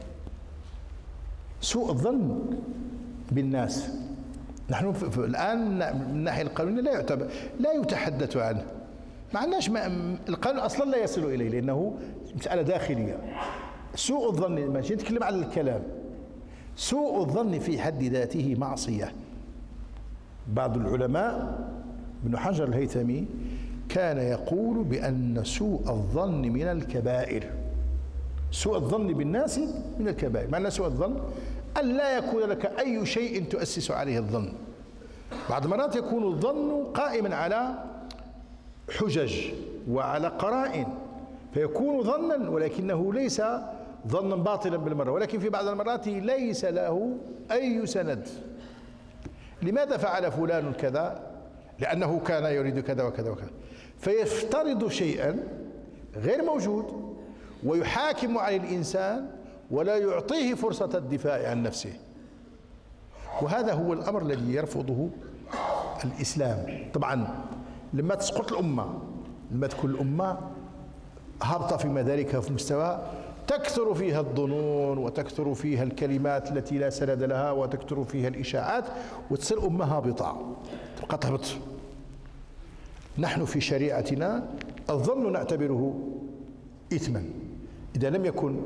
سوء الظن بالناس نحن الآن من الناحية القانونية لا يتحدث عنه، ما عندناش القانون أصلا لا يصل إليه لأنه مسألة داخلية. سوء الظن ماشي نتكلم عن الكلام، سوء الظن في حد ذاته معصية. بعض العلماء ابن حجر الهيثمي كان يقول بأن سوء الظن من الكبائر. سوء الظن بالناس من الكبائر. معنى سوء الظن أن لا يكون لك أي شيء تؤسس عليه الظن. بعض المرات يكون الظن قائما على حجج وعلى قرائن فيكون ظنا ولكنه ليس ظنا باطلا بالمرة، ولكن في بعض المرات ليس له أي سند. لماذا فعل فلان كذا؟ لأنه كان يريد كذا وكذا وكذا، فيفترض شيئا غير موجود ويحاكم على الإنسان ولا يعطيه فرصة الدفاع عن نفسه. وهذا هو الأمر الذي يرفضه الإسلام. طبعا لما تسقط الأمة، لما تكون الأمة هابطة في مداركها في مستوى تكثر فيها الظنون وتكثر فيها الكلمات التي لا سند لها وتكثر فيها الإشاعات وتصير أمة هابطة تبقى تهبط. نحن في شريعتنا الظن نعتبره إثما إذا لم يكن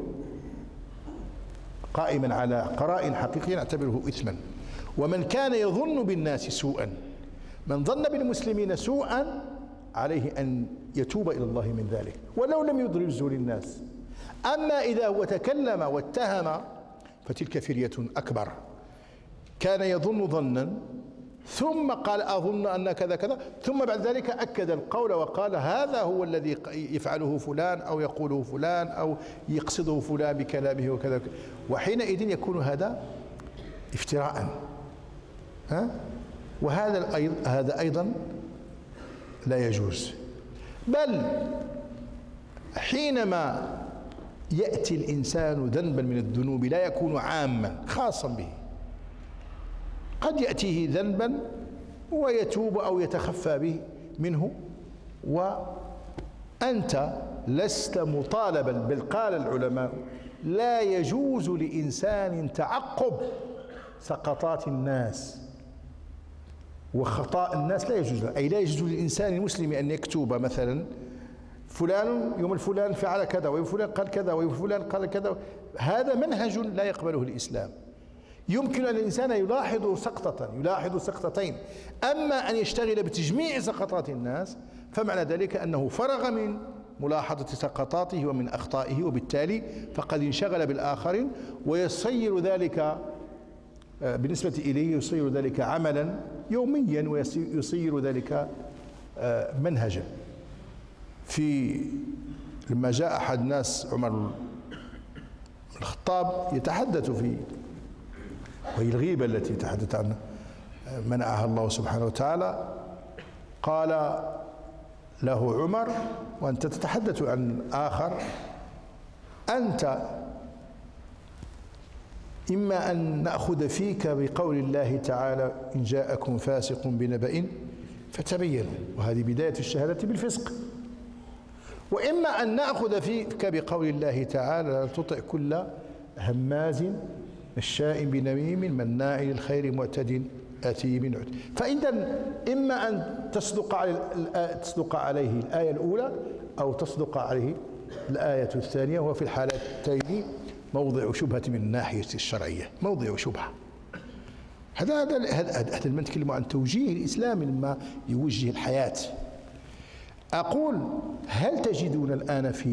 قائما على قرائن حقيقية نعتبره إثما. ومن كان يظن بالناس سوءا، من ظن بالمسلمين سوءا عليه أن يتوب إلى الله من ذلك ولو لم يضرزه للناس. أما إذا هو تكلم واتهم فتلك فرية أكبر. كان يظن ظنا ثم قال أظن أن كذا كذا، ثم بعد ذلك أكد القول وقال هذا هو الذي يفعله فلان أو يقوله فلان أو يقصده فلان بكلامه وكذا، وحينئذ يكون هذا افتراء. وهذا أيضا لا يجوز. بل حينما يأتي الإنسان ذنبا من الذنوب لا يكون عاما خاصا به، قد يأتيه ذنبا ويتوب أو يتخفى به منه وأنت لست مطالبا. بل قال العلماء لا يجوز لإنسان تعقب سقطات الناس وخطأ الناس، لا يجوز له. أي لا يجوز للإنسان المسلم أن يكتب مثلا فلان يوم الفلان فعل كذا ويوم فلان قال كذا ويوم فلان قال كذا. هذا منهج لا يقبله الإسلام. يمكن للإنسان يلاحظ سقطة يلاحظ سقطتين، أما أن يشتغل بتجميع سقطات الناس فمعنى ذلك أنه فرغ من ملاحظة سقطاته ومن أخطائه، وبالتالي فقد انشغل بالآخرين ويصير ذلك بالنسبة إليه يصير ذلك عملا يوميا ويصير ذلك منهجا. لما جاء أحد الناس عمر بن الخطاب يتحدث في وهي الغيبة التي تحدث عنها منعها الله سبحانه وتعالى، قال له عمر وأنت تتحدث عن آخر أنت إما أن نأخذ فيك بقول الله تعالى إن جاءكم فاسق بنبأ فتبينوا، وهذه بداية الشهادة بالفسق، وإما أن نأخذ فيك بقول الله تعالى لا تطع كل هماز مشاء بنميم مناع للخير معتد أثيم. فإذا إما أن تصدق عليه الآية الأولى أو تصدق عليه الآية الثانية، وفي الحالتين موضع شبهة من الناحية الشرعية، موضع شبهة. هذا لما نتكلم عن توجيه الإسلام لما يوجه الحياة. أقول هل تجدون الآن في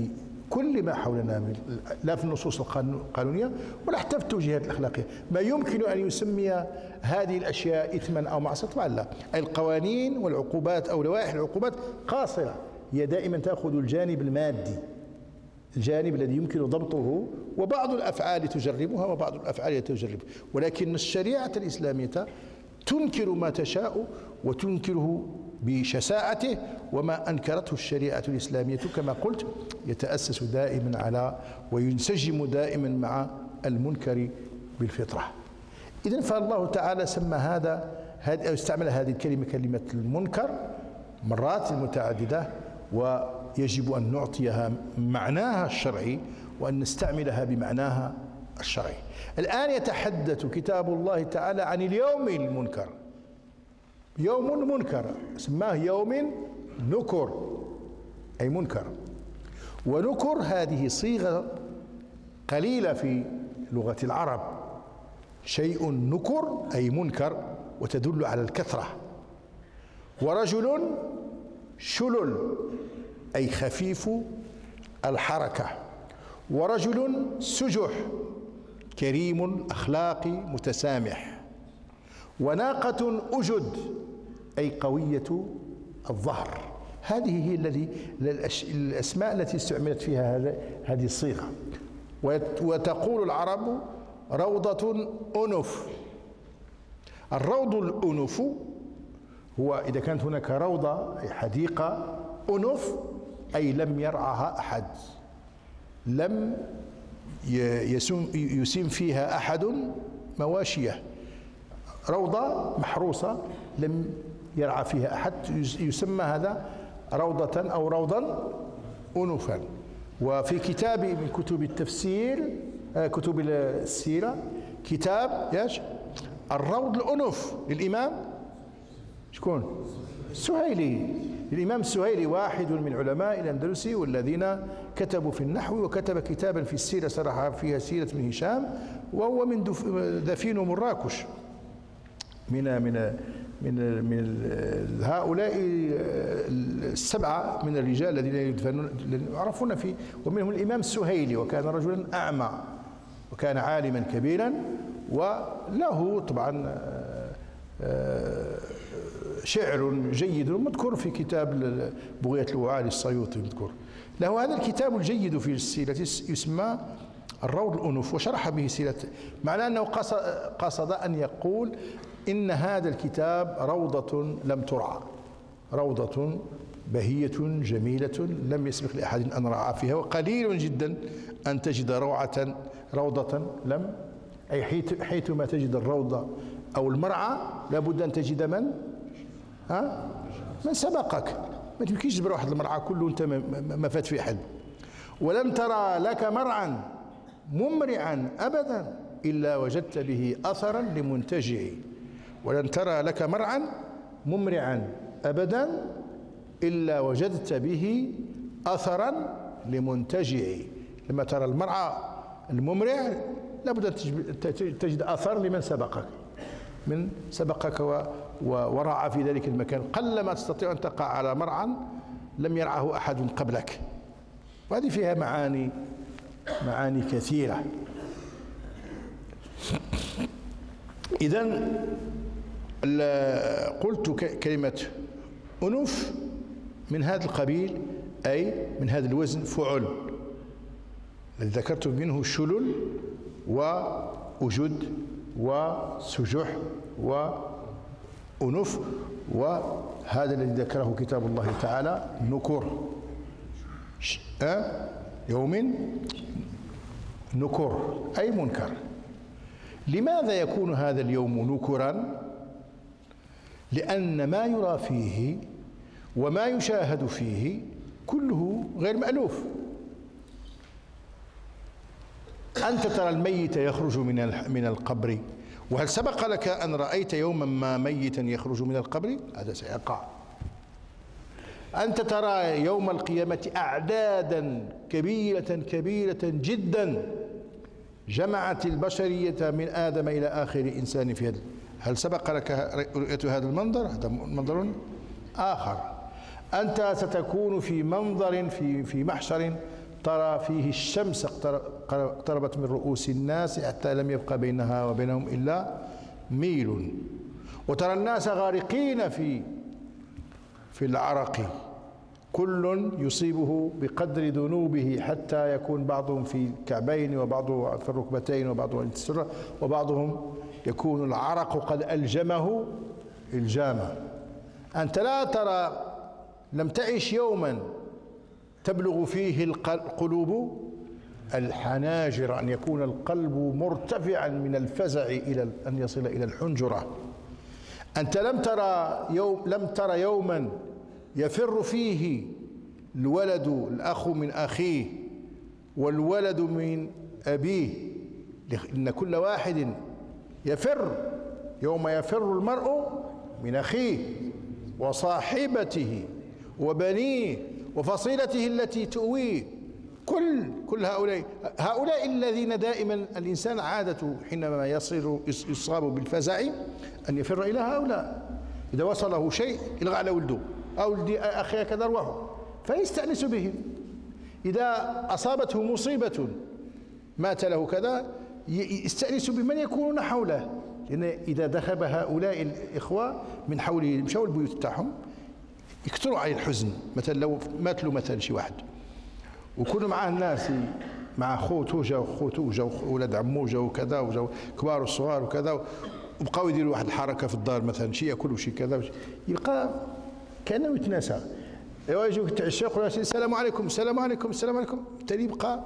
كل ما حولنا لا في النصوص القانونية ولا حتى في التوجيهات الأخلاقية ما يمكن أن يسمي هذه الأشياء إثما أو معصية. طبعا لا، القوانين والعقوبات أو لوائح العقوبات قاصرة، هي دائما تأخذ الجانب المادي، الجانب الذي يمكن ضبطه، وبعض الأفعال تجربها وبعض الأفعال لا تجرب. ولكن الشريعة الإسلامية تنكر ما تشاء وتنكره بشساعته، وما أنكرته الشريعة الإسلامية كما قلت يتأسس دائما على وينسجم دائما مع المنكر بالفطرة. إذن فالله تعالى سمى هذا أو استعمل هذه الكلمة كلمة المنكر مرات متعددة، ويجب أن نعطيها معناها الشرعي وأن نستعملها بمعناها الشرعي. الآن يتحدث كتاب الله تعالى عن اليوم المنكر، يوم منكر سماه يوم نكر أي منكر. ونكر هذه صيغة قليلة في لغة العرب، شيء نكر أي منكر وتدل على الكثرة. ورجل شلل أي خفيف الحركة. ورجل سجح كريم أخلاقي متسامح. وناقة أجد أي قوية الظهر. هذه هي الأسماء التي استعملت فيها هذه الصيغة. وتقول العرب روضة أنف. الروض الأنف هو إذا كانت هناك روضة أي حديقة، أنف أي لم يرعها أحد، لم يسم فيها أحد مواشيه، روضة محروسة لم يرعى فيها أحد، يسمى هذا روضة أو روضا أنفا. وفي كتاب من كتب التفسير كتب السيرة كتاب ياش الروض الأنف للإمام شكون؟ السهيلي. الإمام السهيلي واحد من علماء الأندلس والذين كتبوا في النحو، وكتب كتابا في السيرة صراحة فيها سيرة بن هشام، وهو من دفين مراكش من من من هؤلاء السبعة من الرجال الذين يدفنون يعرفون فيه، ومنهم الإمام السهيلي، وكان رجلا أعمى وكان عالما كبيرا، وله طبعا شعر جيد مذكور في كتاب بغية الوعالي السيوطي مذكور له هذا الكتاب الجيد في السيرة يسمى الروض الأنف، وشرح به سيرة، معناه أنه قصد أن يقول إن هذا الكتاب روضة لم ترعى، روضة بهية جميلة لم يسبق لأحد أن رعى فيها، وقليل جدا أن تجد روضة لم أي حيثما تجد الروضة أو المرعى لابد أن تجد من سبقك، ما تمكنش تجبر واحد المرعى كله أنت ما فات في أحد. ولم ترى لك مرعى ممرعا أبدا إلا وجدت به أثرا لمنتجعه. ولن ترى لك مرعا ممرعا أبدا إلا وجدت به أثرا لمنتجعه. لما ترى المرعى الممرع لابد أن تجد أثر لمن سبقك ورعى في ذلك المكان. قلما تستطيع أن تقع على مرعى لم يرعه أحد قبلك. وهذه فيها معاني كثيرة. إذن قلت كلمة أنف من هذا القبيل أي من هذا الوزن فعل الذي ذكرت منه شلل وأجد وسجح وأنف، وهذا الذي ذكره كتاب الله تعالى نكر يوم نكر أي منكر. لماذا يكون هذا اليوم نكرا؟ لأن ما يرى فيه وما يشاهد فيه كله غير مألوف. أنت ترى الميت يخرج من القبر، وهل سبق لك أن رأيت يوما ما ميتا يخرج من القبر؟ هذا سيقع. أنت ترى يوم القيامة أعدادا كبيرة جدا جمعت البشرية من آدم إلى آخر إنسان في هذا. هل سبق لك رؤية هذا المنظر؟ هذا منظر آخر. أنت ستكون في منظر في محشر ترى فيه الشمس اقتربت من رؤوس الناس حتى لم يبق بينها وبينهم إلا ميل، وترى الناس غارقين في العرق، كل يصيبه بقدر ذنوبه حتى يكون بعضهم في الكعبين وبعضهم في الركبتين وبعضهم في السرة وبعضهم يكون العرق قد ألجمه إلجاما. أنت لا ترى، لم تعش يوما تبلغ فيه القلوب الحناجر، أن يكون القلب مرتفعا من الفزع إلى أن يصل إلى الحنجرة. أنت لم ترى يوما يفر فيه الولد الأخ من أخيه والولد من أبيه، لأن كل واحد يفر يوم يفر المرء من أخيه وصاحبته وبنيه وفصيلته التي تؤويه. كل هؤلاء الذين دائما الإنسان عادته حينما يصاب بالفزع أن يفر إلى هؤلاء. إذا وصله شيء يلغى على ولده، أو ولدي أخي كذا روحوا، فيستأنس بهم. إذا أصابته مصيبة مات له كذا يستأنس بمن يكونون حوله، لأن إذا ذهب هؤلاء الإخوة من حوله مشاو البيوت تاعهم يكثروا عليه الحزن. مثلا لو مات له مثلا شي واحد وكون معاه الناس، مع خوته جاو ولاد عمو جاو كذا وجاو كبار وصغار وكذا، وبقاو يديروا واحد الحركه في الدار مثلا شي ياكل وشي كذا، يبقى كانه يتناسى. ايوا يجيو يتعشى يقول السلام عليكم السلام عليكم السلام عليكم، التالي يبقى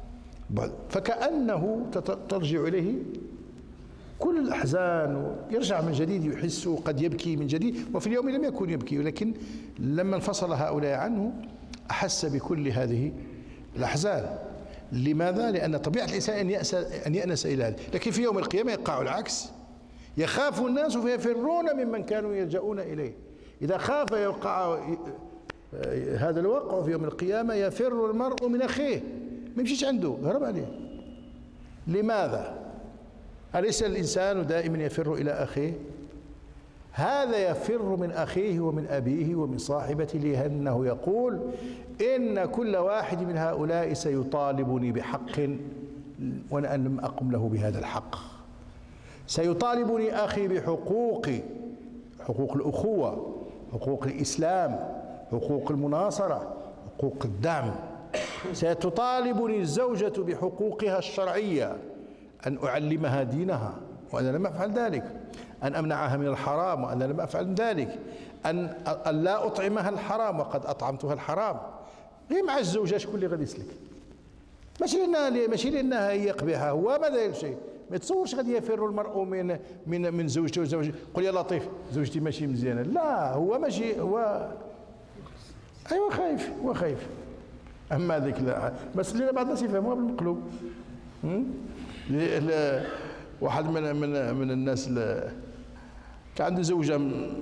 فكأنه ترجع اليه كل الأحزان، ويرجع من جديد يحس، قد يبكي من جديد، وفي اليوم لم يكن يبكي، ولكن لما انفصل هؤلاء عنه أحس بكل هذه الأحزان. لماذا؟ لأن طبيعة الإنسان أن يأنس إلى هذا، لكن في يوم القيامة يقع العكس، يخاف الناس فيفرون ممن كانوا يلجؤون إليه. إذا خاف يوقع هذا الوقع في يوم القيامة يفر المرء من أخيه، ما يمشيش عنده، يهرب عليه. لماذا؟ أليس الإنسان دائما يفر إلى أخيه؟ هذا يفر من أخيه ومن أبيه ومن صاحبته، لأنه يقول إن كل واحد من هؤلاء سيطالبني بحق وأنا لم أقم له بهذا الحق. سيطالبني أخي بحقوقي، حقوق الأخوة، حقوق الإسلام، حقوق المناصرة، حقوق الدعم. ستطالبني الزوجة بحقوقها الشرعية، أن أعلمها دينها وأنا لم أفعل ذلك، أن أمنعها من الحرام وأنا لم أفعل ذلك، أن لا أطعمها الحرام وقد أطعمتها الحرام. غير مع الزوجة شكون اللي غادي يسلك؟ ماشي لأنها هي قبيحة، هو ما داير شيء. ما يتصورش غادي يفر المرء من زوجته وزوجته، قل يا لطيف زوجتي ماشي مزيانة، لا هو ماشي، هو أيوة خايف، هو خايف. أما ذيك لا، بس اللي بعض الناس يفهموها بالمقلوب. واحد من الناس كان عنده زوجة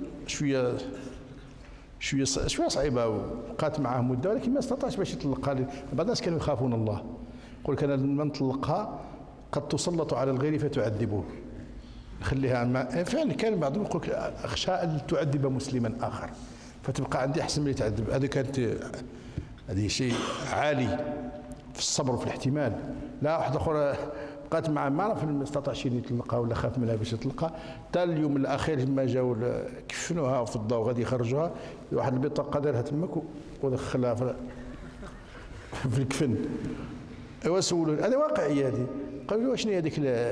شوية صعيبة، وبقات معاه مدة ولكن ما استطاعش باش يطلقها. بعض الناس كانوا يخافون الله، يقول كان من طلقها قد تسلط على الغير فتعذبه، نخليها فعلا. كان بعضهم يقول أخشى أن تعذب مسلما آخر فتبقى عندي أحسن من تعذب. هذه شيء عالي في الصبر وفي الاحتمال. لا واحدة أخرى بقات معاه ما عرف ما استطاعش يطلقها ولا خاف منها باش يطلقها، حتى اليوم الاخير لما جاوا كفنوها في الضوء غادي يخرجوها، واحد البطاقه دارها تماك ودخلها في الكفن. ايوا سولوا هذه واقعيه هذه، قالوا له شنو هي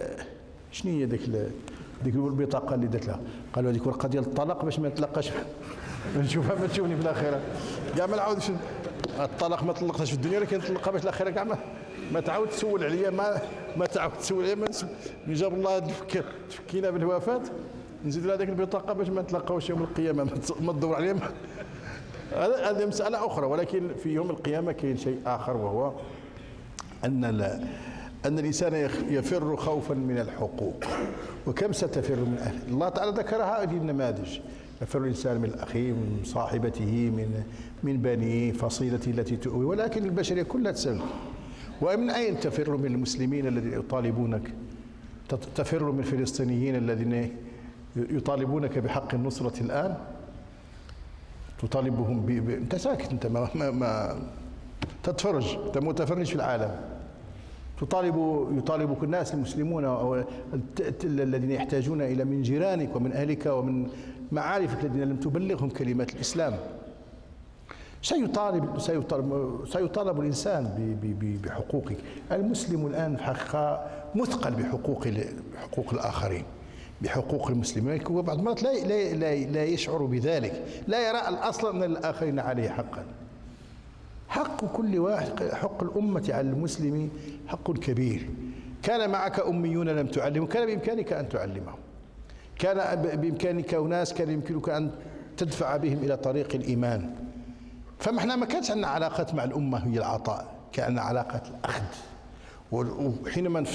ديك البطاقه اللي درت لها؟ قالوا هذيك ورقه ديال الطلاق باش ما يتلقاش. نشوفها ما تشوفني في الاخره كاع ما نعاودش الطلاق، ما طلقتهاش في الدنيا ولكن نطلقها باش الاخره كاع ما تعاود تسول عليا، ما تعاود تسول عليا. من جاب الله تفكينا بالوفاه نزيد لها هذيك البطاقه باش ما نتلاقاوش يوم القيامه، ما تدور عليها. هذه مساله اخرى، ولكن في يوم القيامه كاين شيء اخر، وهو ان الانسان يفر خوفا من الحقوق. وكم ستفر من اهل الله تعالى ذكر هذه النماذج. يفر الانسان من اخيه، من صاحبته، من بنيه، فصيلته التي تؤوي، ولكن البشريه كلها تسلم. ومن أين تفر؟ من المسلمين الذين يطالبونك، تفر من الفلسطينيين الذين يطالبونك بحق النصرة الآن، تطالبهم أنت ساكت، أنت تتفرج، أنت متفرج في العالم، يطالبك الناس المسلمون أو الذين يحتاجون إلى من جيرانك ومن أهلك ومن معارفك الذين لم تبلغهم كلمات الإسلام. سيطالب الإنسان بحقوقك. المسلم الآن في حقيقة مثقل بحقوق الآخرين، بحقوق المسلمين، وبعض المرات لا يشعر بذلك، لا يرى الأصل أن الآخرين عليه حقا. حق كل واحد، حق الأمة على المسلم حق كبير. كان معك أميون لم تعلمهم، كان بإمكانك أن تعلمهم، كان بإمكانك أناس كان يمكنك أن تدفع بهم إلى طريق الإيمان. فاحنا ما كانت عندنا علاقات مع الأمة هي العطاء، كان علاقات الأخذ. وحينما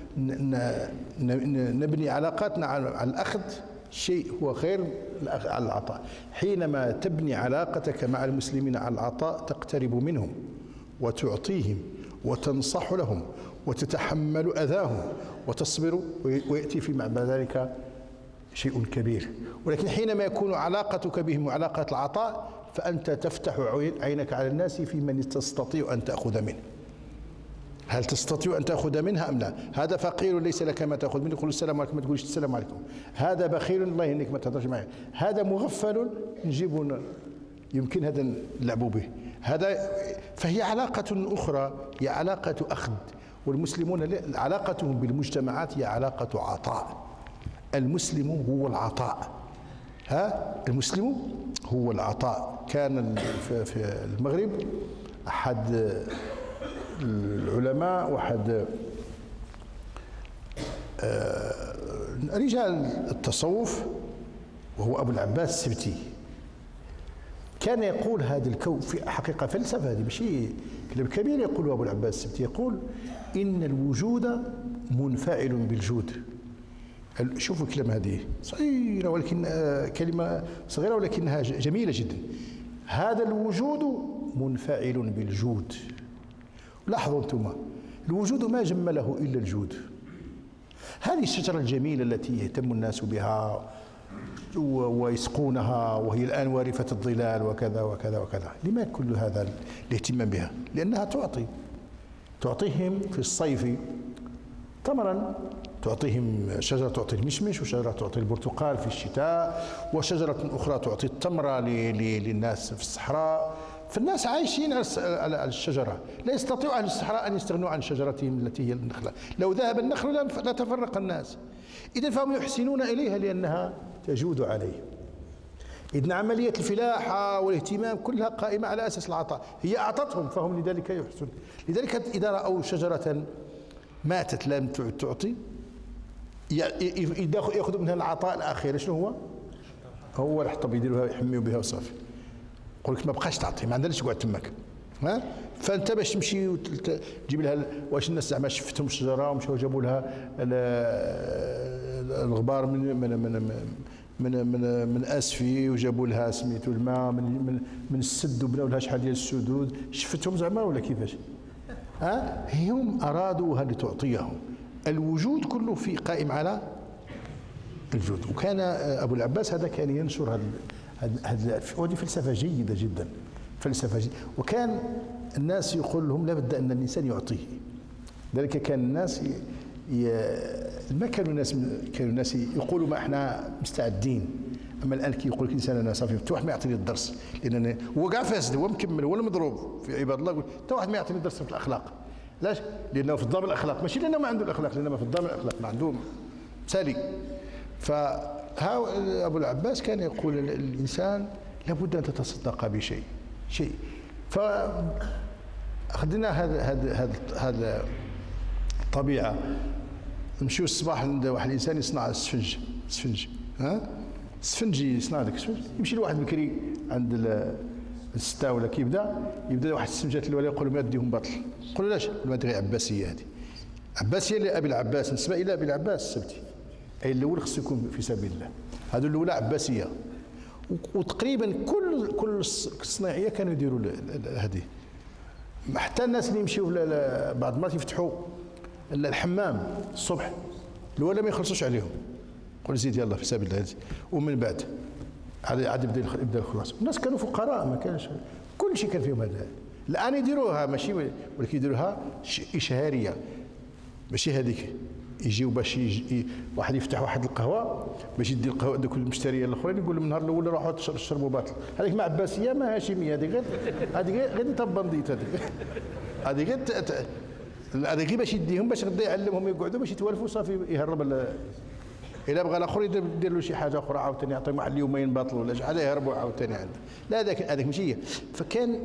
نبني علاقاتنا على الأخذ شيء هو خير على العطاء. حينما تبني علاقتك مع المسلمين على العطاء تقترب منهم وتعطيهم وتنصح لهم وتتحمل أذاهم وتصبر، ويأتي في بعد ذلك شيء كبير. ولكن حينما يكون علاقتك بهم وعلاقة العطاء فأنت تفتح عينك على الناس في من تستطيع أن تأخذ منه. هل تستطيع أن تأخذ منها أم لا؟ هذا فقير ليس لك ما تأخذ منه، قل السلام عليكم، ما تقولش السلام عليكم. هذا بخيل الله يهنيك ما تهضرش معه. هذا مغفل نجيب يمكن هذا نلعبوا به. هذا فهي علاقة أخرى، هي علاقة أخذ. والمسلمون علاقتهم بالمجتمعات هي علاقة عطاء. المسلم هو العطاء. المسلم هو العطاء. كان في المغرب أحد العلماء واحد رجال التصوف وهو أبو العباس السبتي، كان يقول هذا الكون في حقيقة فلسفة، هذه ماشي كلام كبير يقوله أبو العباس السبتي، يقول إن الوجود منفعل بالجود. شوفوا الكلمة هذه صغيرة ولكن كلمة صغيرة ولكنها جميلة جدا. هذا الوجود منفعل بالجود. لاحظوا انتم، الوجود ما جمله إلا الجود. هذه الشجرة الجميلة التي يهتم الناس بها ويسقونها وهي الآن وارفة الظلال وكذا وكذا وكذا، لما كل هذا الاهتمام بها؟ لأنها تعطيهم في الصيف تمرا، تعطيهم شجرة تعطي المشمش، وشجرة تعطي البرتقال في الشتاء، وشجرة أخرى تعطي التمرة للناس في الصحراء. فالناس عايشين على الشجرة، لا يستطيع أهل الصحراء أن يستغنوا عن شجرتهم التي هي النخلة. لو ذهب النخل لا تفرق الناس. إذن فهم يحسنون إليها لأنها تجود عليهم. إذن عملية الفلاحة والاهتمام كلها قائمة على أساس العطاء، هي أعطتهم فهم لذلك يحسنون. لذلك إذا رأوا شجرة ماتت لم تعطي يأخذوا منها العطاء الأخير. شنو هو الحطب يديروها يحميوا بها وصافي. يقول لك ما بقاش تعطي، ما عندهاش تقعد تماك. فانت باش تمشي وتجيب لها واش الناس زعما شفتهم الشجره ومشاو جابوا لها الغبار من اسفي وجابوا لها سميتو الماء من السد وبناو لها شحال ديال السدود، شفتهم زعما ولا كيفاش؟ هم ارادوها لتعطيهم. الوجود كله في قائم على الجود. وكان ابو العباس هذا كان ينشر هذه فلسفة جيدة جدا، فلسفة جيدة. وكان الناس يقول لهم لابد أن الإنسان يعطيه. ذلك كان الناس ما كانوا الناس يقولوا ما احنا مستعدين. أما الآن كي يقول لك الإنسان أنا صافي حتى واحد ما يعطيني الدرس، لأن هو كاع فاسد، هو مكمل، هو المضروب في عباد الله، حتى واحد ما يعطيني درس في الأخلاق. علاش؟ لأنه في الضام الأخلاق، ماشي لأنه ما عنده الأخلاق، لأنه في الضام الأخلاق ما عنده مثالي. أبو العباس كان يقول الإنسان لابد أن تتصدق بشيء فأخذنا هذا الطبيعة. نمشيو الصباح عند واحد الإنسان يصنع السفنج السفنج يصنع ذاك السفنج، يمشي لواحد بكري عند الستة ولا كي يبدا واحد السفنجات اللي يقول ما يديهم باطل. يقول علاش؟ ما غير عباسية، هذه عباسية لأبي العباس، نسبة إلى أبي العباس السبتي. أي الأول خصو يكون في سبيل الله، هذو الأولى عباسية. وتقريبا كل الصناعية كانوا يديروا هذه. حتى الناس اللي يمشيوا بعض المرات يفتحوا الحمام الصبح الأولى ما يخلصوش عليهم، قول زيد يلا في سبيل الله، ومن بعد عاد يبدا الخلاص. الناس كانوا فقراء، ما كانش كل شيء كان فيهم هذا. الآن يديروها ماشي، ولكن يديروها إشهارية، ماشي هذيك يجيو باش واحد يفتح واحد القهوه باش يدي القهوه دوك المشتريين الاخرين يقول لهم النهار الاول روحوا تشربوا باطل. هذيك ما عباسيه ما هاشميه، هذيك غير تبنديت، هذيك باش يديهم باش غدا يعلمهم يقعدوا باش يتوالفوا صافي يهرب. الا بغى الاخر يدير له شي حاجه اخرى عاوتاني يعطيهم واحد اليومين باطل ولا شي حاجه يهربوا عاوتاني عنده. لا هذاك ماشي هي. فكان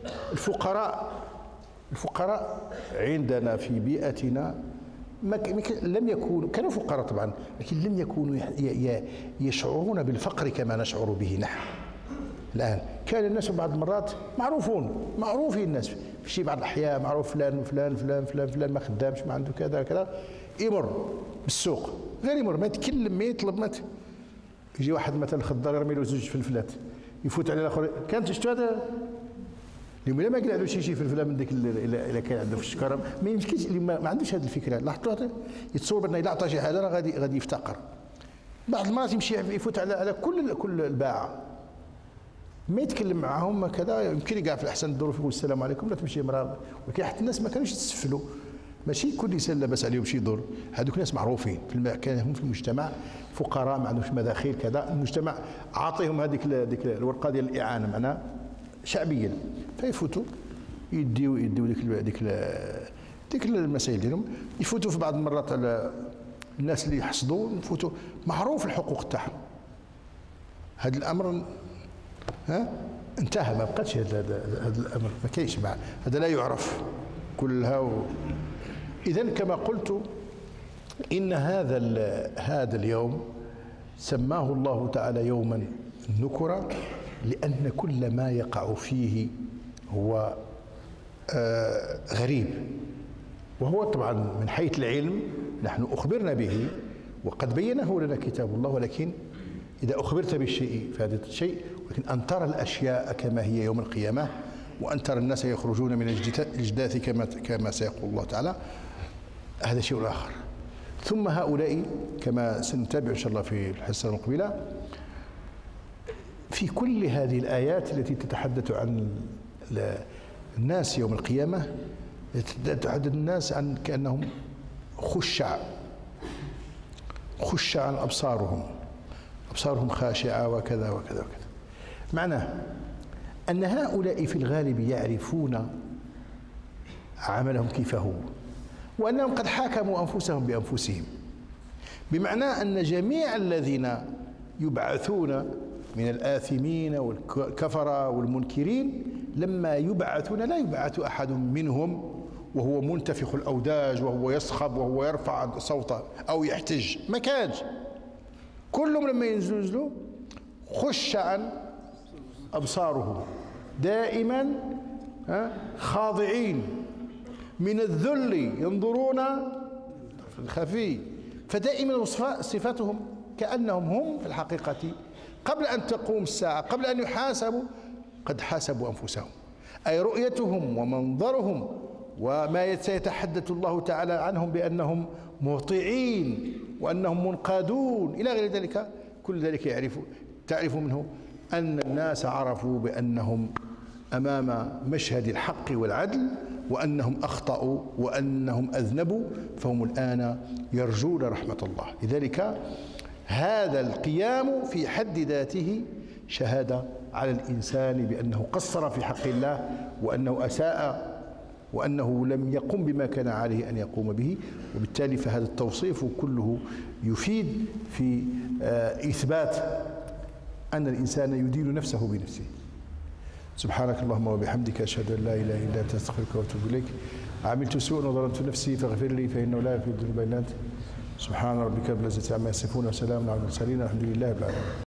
الفقراء عندنا في بيئتنا لم يكونوا، كانوا فقراء طبعا، لكن لم يكونوا يشعرون بالفقر كما نشعر به نحن الآن. كان الناس بعض المرات معروفين الناس في بعض الأحياء، معروف فلان وفلان فلان فلان فلان ما خدامش ما عنده كذا كذا، يمر بالسوق غير يمر ما يتكلم ما يطلب ما يجي واحد مثلا خضار يرمي له زوج فلفلات يفوت على الآخر كانت شفتوا هذا اليوم الا ما قال له شي فلفله من ديك الا كان عنده في الشكاره ما يمكنش اللي ما عندوش هذه الفكره. لاحظتوا يتصور بان الا عطى شي حاجه راه غادي يفتقر. بعض المرات يمشي يفوت على كل الباعه ما يتكلم معاهم كذا، يمكن يقع في احسن الظروف يقول السلام عليكم لا تمشي مرا، ولكن حتى الناس ما كانوش يتسفلوا، ماشي كل انسان لاباس عليهم شي ضر. هذوك ناس معروفين كان هم في المجتمع فقراء ما عندهمش مداخيل كذا، المجتمع عاطيهم هذيك الورقه ديال الاعانه معنا شعبيا، فيفوتوا يديو ديك المسائل ديالهم، يفوتوا في بعض المرات على الناس اللي يحصدوا، يفوتوا معروف الحقوق تاعهم. هذا الامر انتهى، ما بقاش هذا الامر ما كاينش، هذا لا يعرف كلها. اذا كما قلت ان هذا اليوم سماه الله تعالى يوما النكرة، لأن كل ما يقع فيه هو غريب، وهو طبعا من حيث العلم نحن أخبرنا به وقد بينه لنا كتاب الله، ولكن إذا أخبرت بالشيء فهذا الشيء، ولكن أن ترى الأشياء كما هي يوم القيامة، وأن ترى الناس يخرجون من الأجداث كما سيقول الله تعالى، هذا شيء آخر. ثم هؤلاء كما سنتابع إن شاء الله في الحصة المقبلة في كل هذه الآيات التي تتحدث عن الناس يوم القيامة، تتحدث الناس عن كأنهم خشع أبصارهم خاشعة وكذا وكذا وكذا. معناه أن هؤلاء في الغالب يعرفون عملهم كيف هو، وأنهم قد حاكموا أنفسهم بأنفسهم، بمعنى أن جميع الذين يبعثون من الآثمين والكفرة والمنكرين لما يبعثون لا يبعث أحد منهم وهو منتفخ الأوداج وهو يصخب وهو يرفع صوته أو يحتج، ما كانش. كلهم لما ينزلوا خشعا أبصارهم دائما خاضعين من الذل ينظرون الخفي، فدائما صفاتهم كأنهم هم في الحقيقة قبل أن تقوم الساعة، قبل أن يحاسبوا قد حاسبوا أنفسهم، أي رؤيتهم ومنظرهم وما سيتحدث الله تعالى عنهم بأنهم مطيعين وأنهم منقادون إلى غير ذلك، كل ذلك تعرف منه أن الناس عرفوا بأنهم أمام مشهد الحق والعدل، وأنهم أخطأوا وأنهم أذنبوا، فهم الآن يرجون رحمة الله. لذلك هذا القيام في حد ذاته شهادة على الإنسان بأنه قصر في حق الله، وأنه أساء، وأنه لم يقم بما كان عليه أن يقوم به. وبالتالي فهذا التوصيف كله يفيد في إثبات أن الإنسان يدين نفسه بنفسه. سبحانك اللهم وبحمدك أشهد أن لا إله إلا أنت أستغفرك وأتوب إليك. عملت سوءا وظلمت نفسي فاغفر لي فإنه لا يغفر الذنوب إلا أنت. سبحان ربك رب العزة عما يصفون وسلام على المرسلين الحمد لله رب العالمين.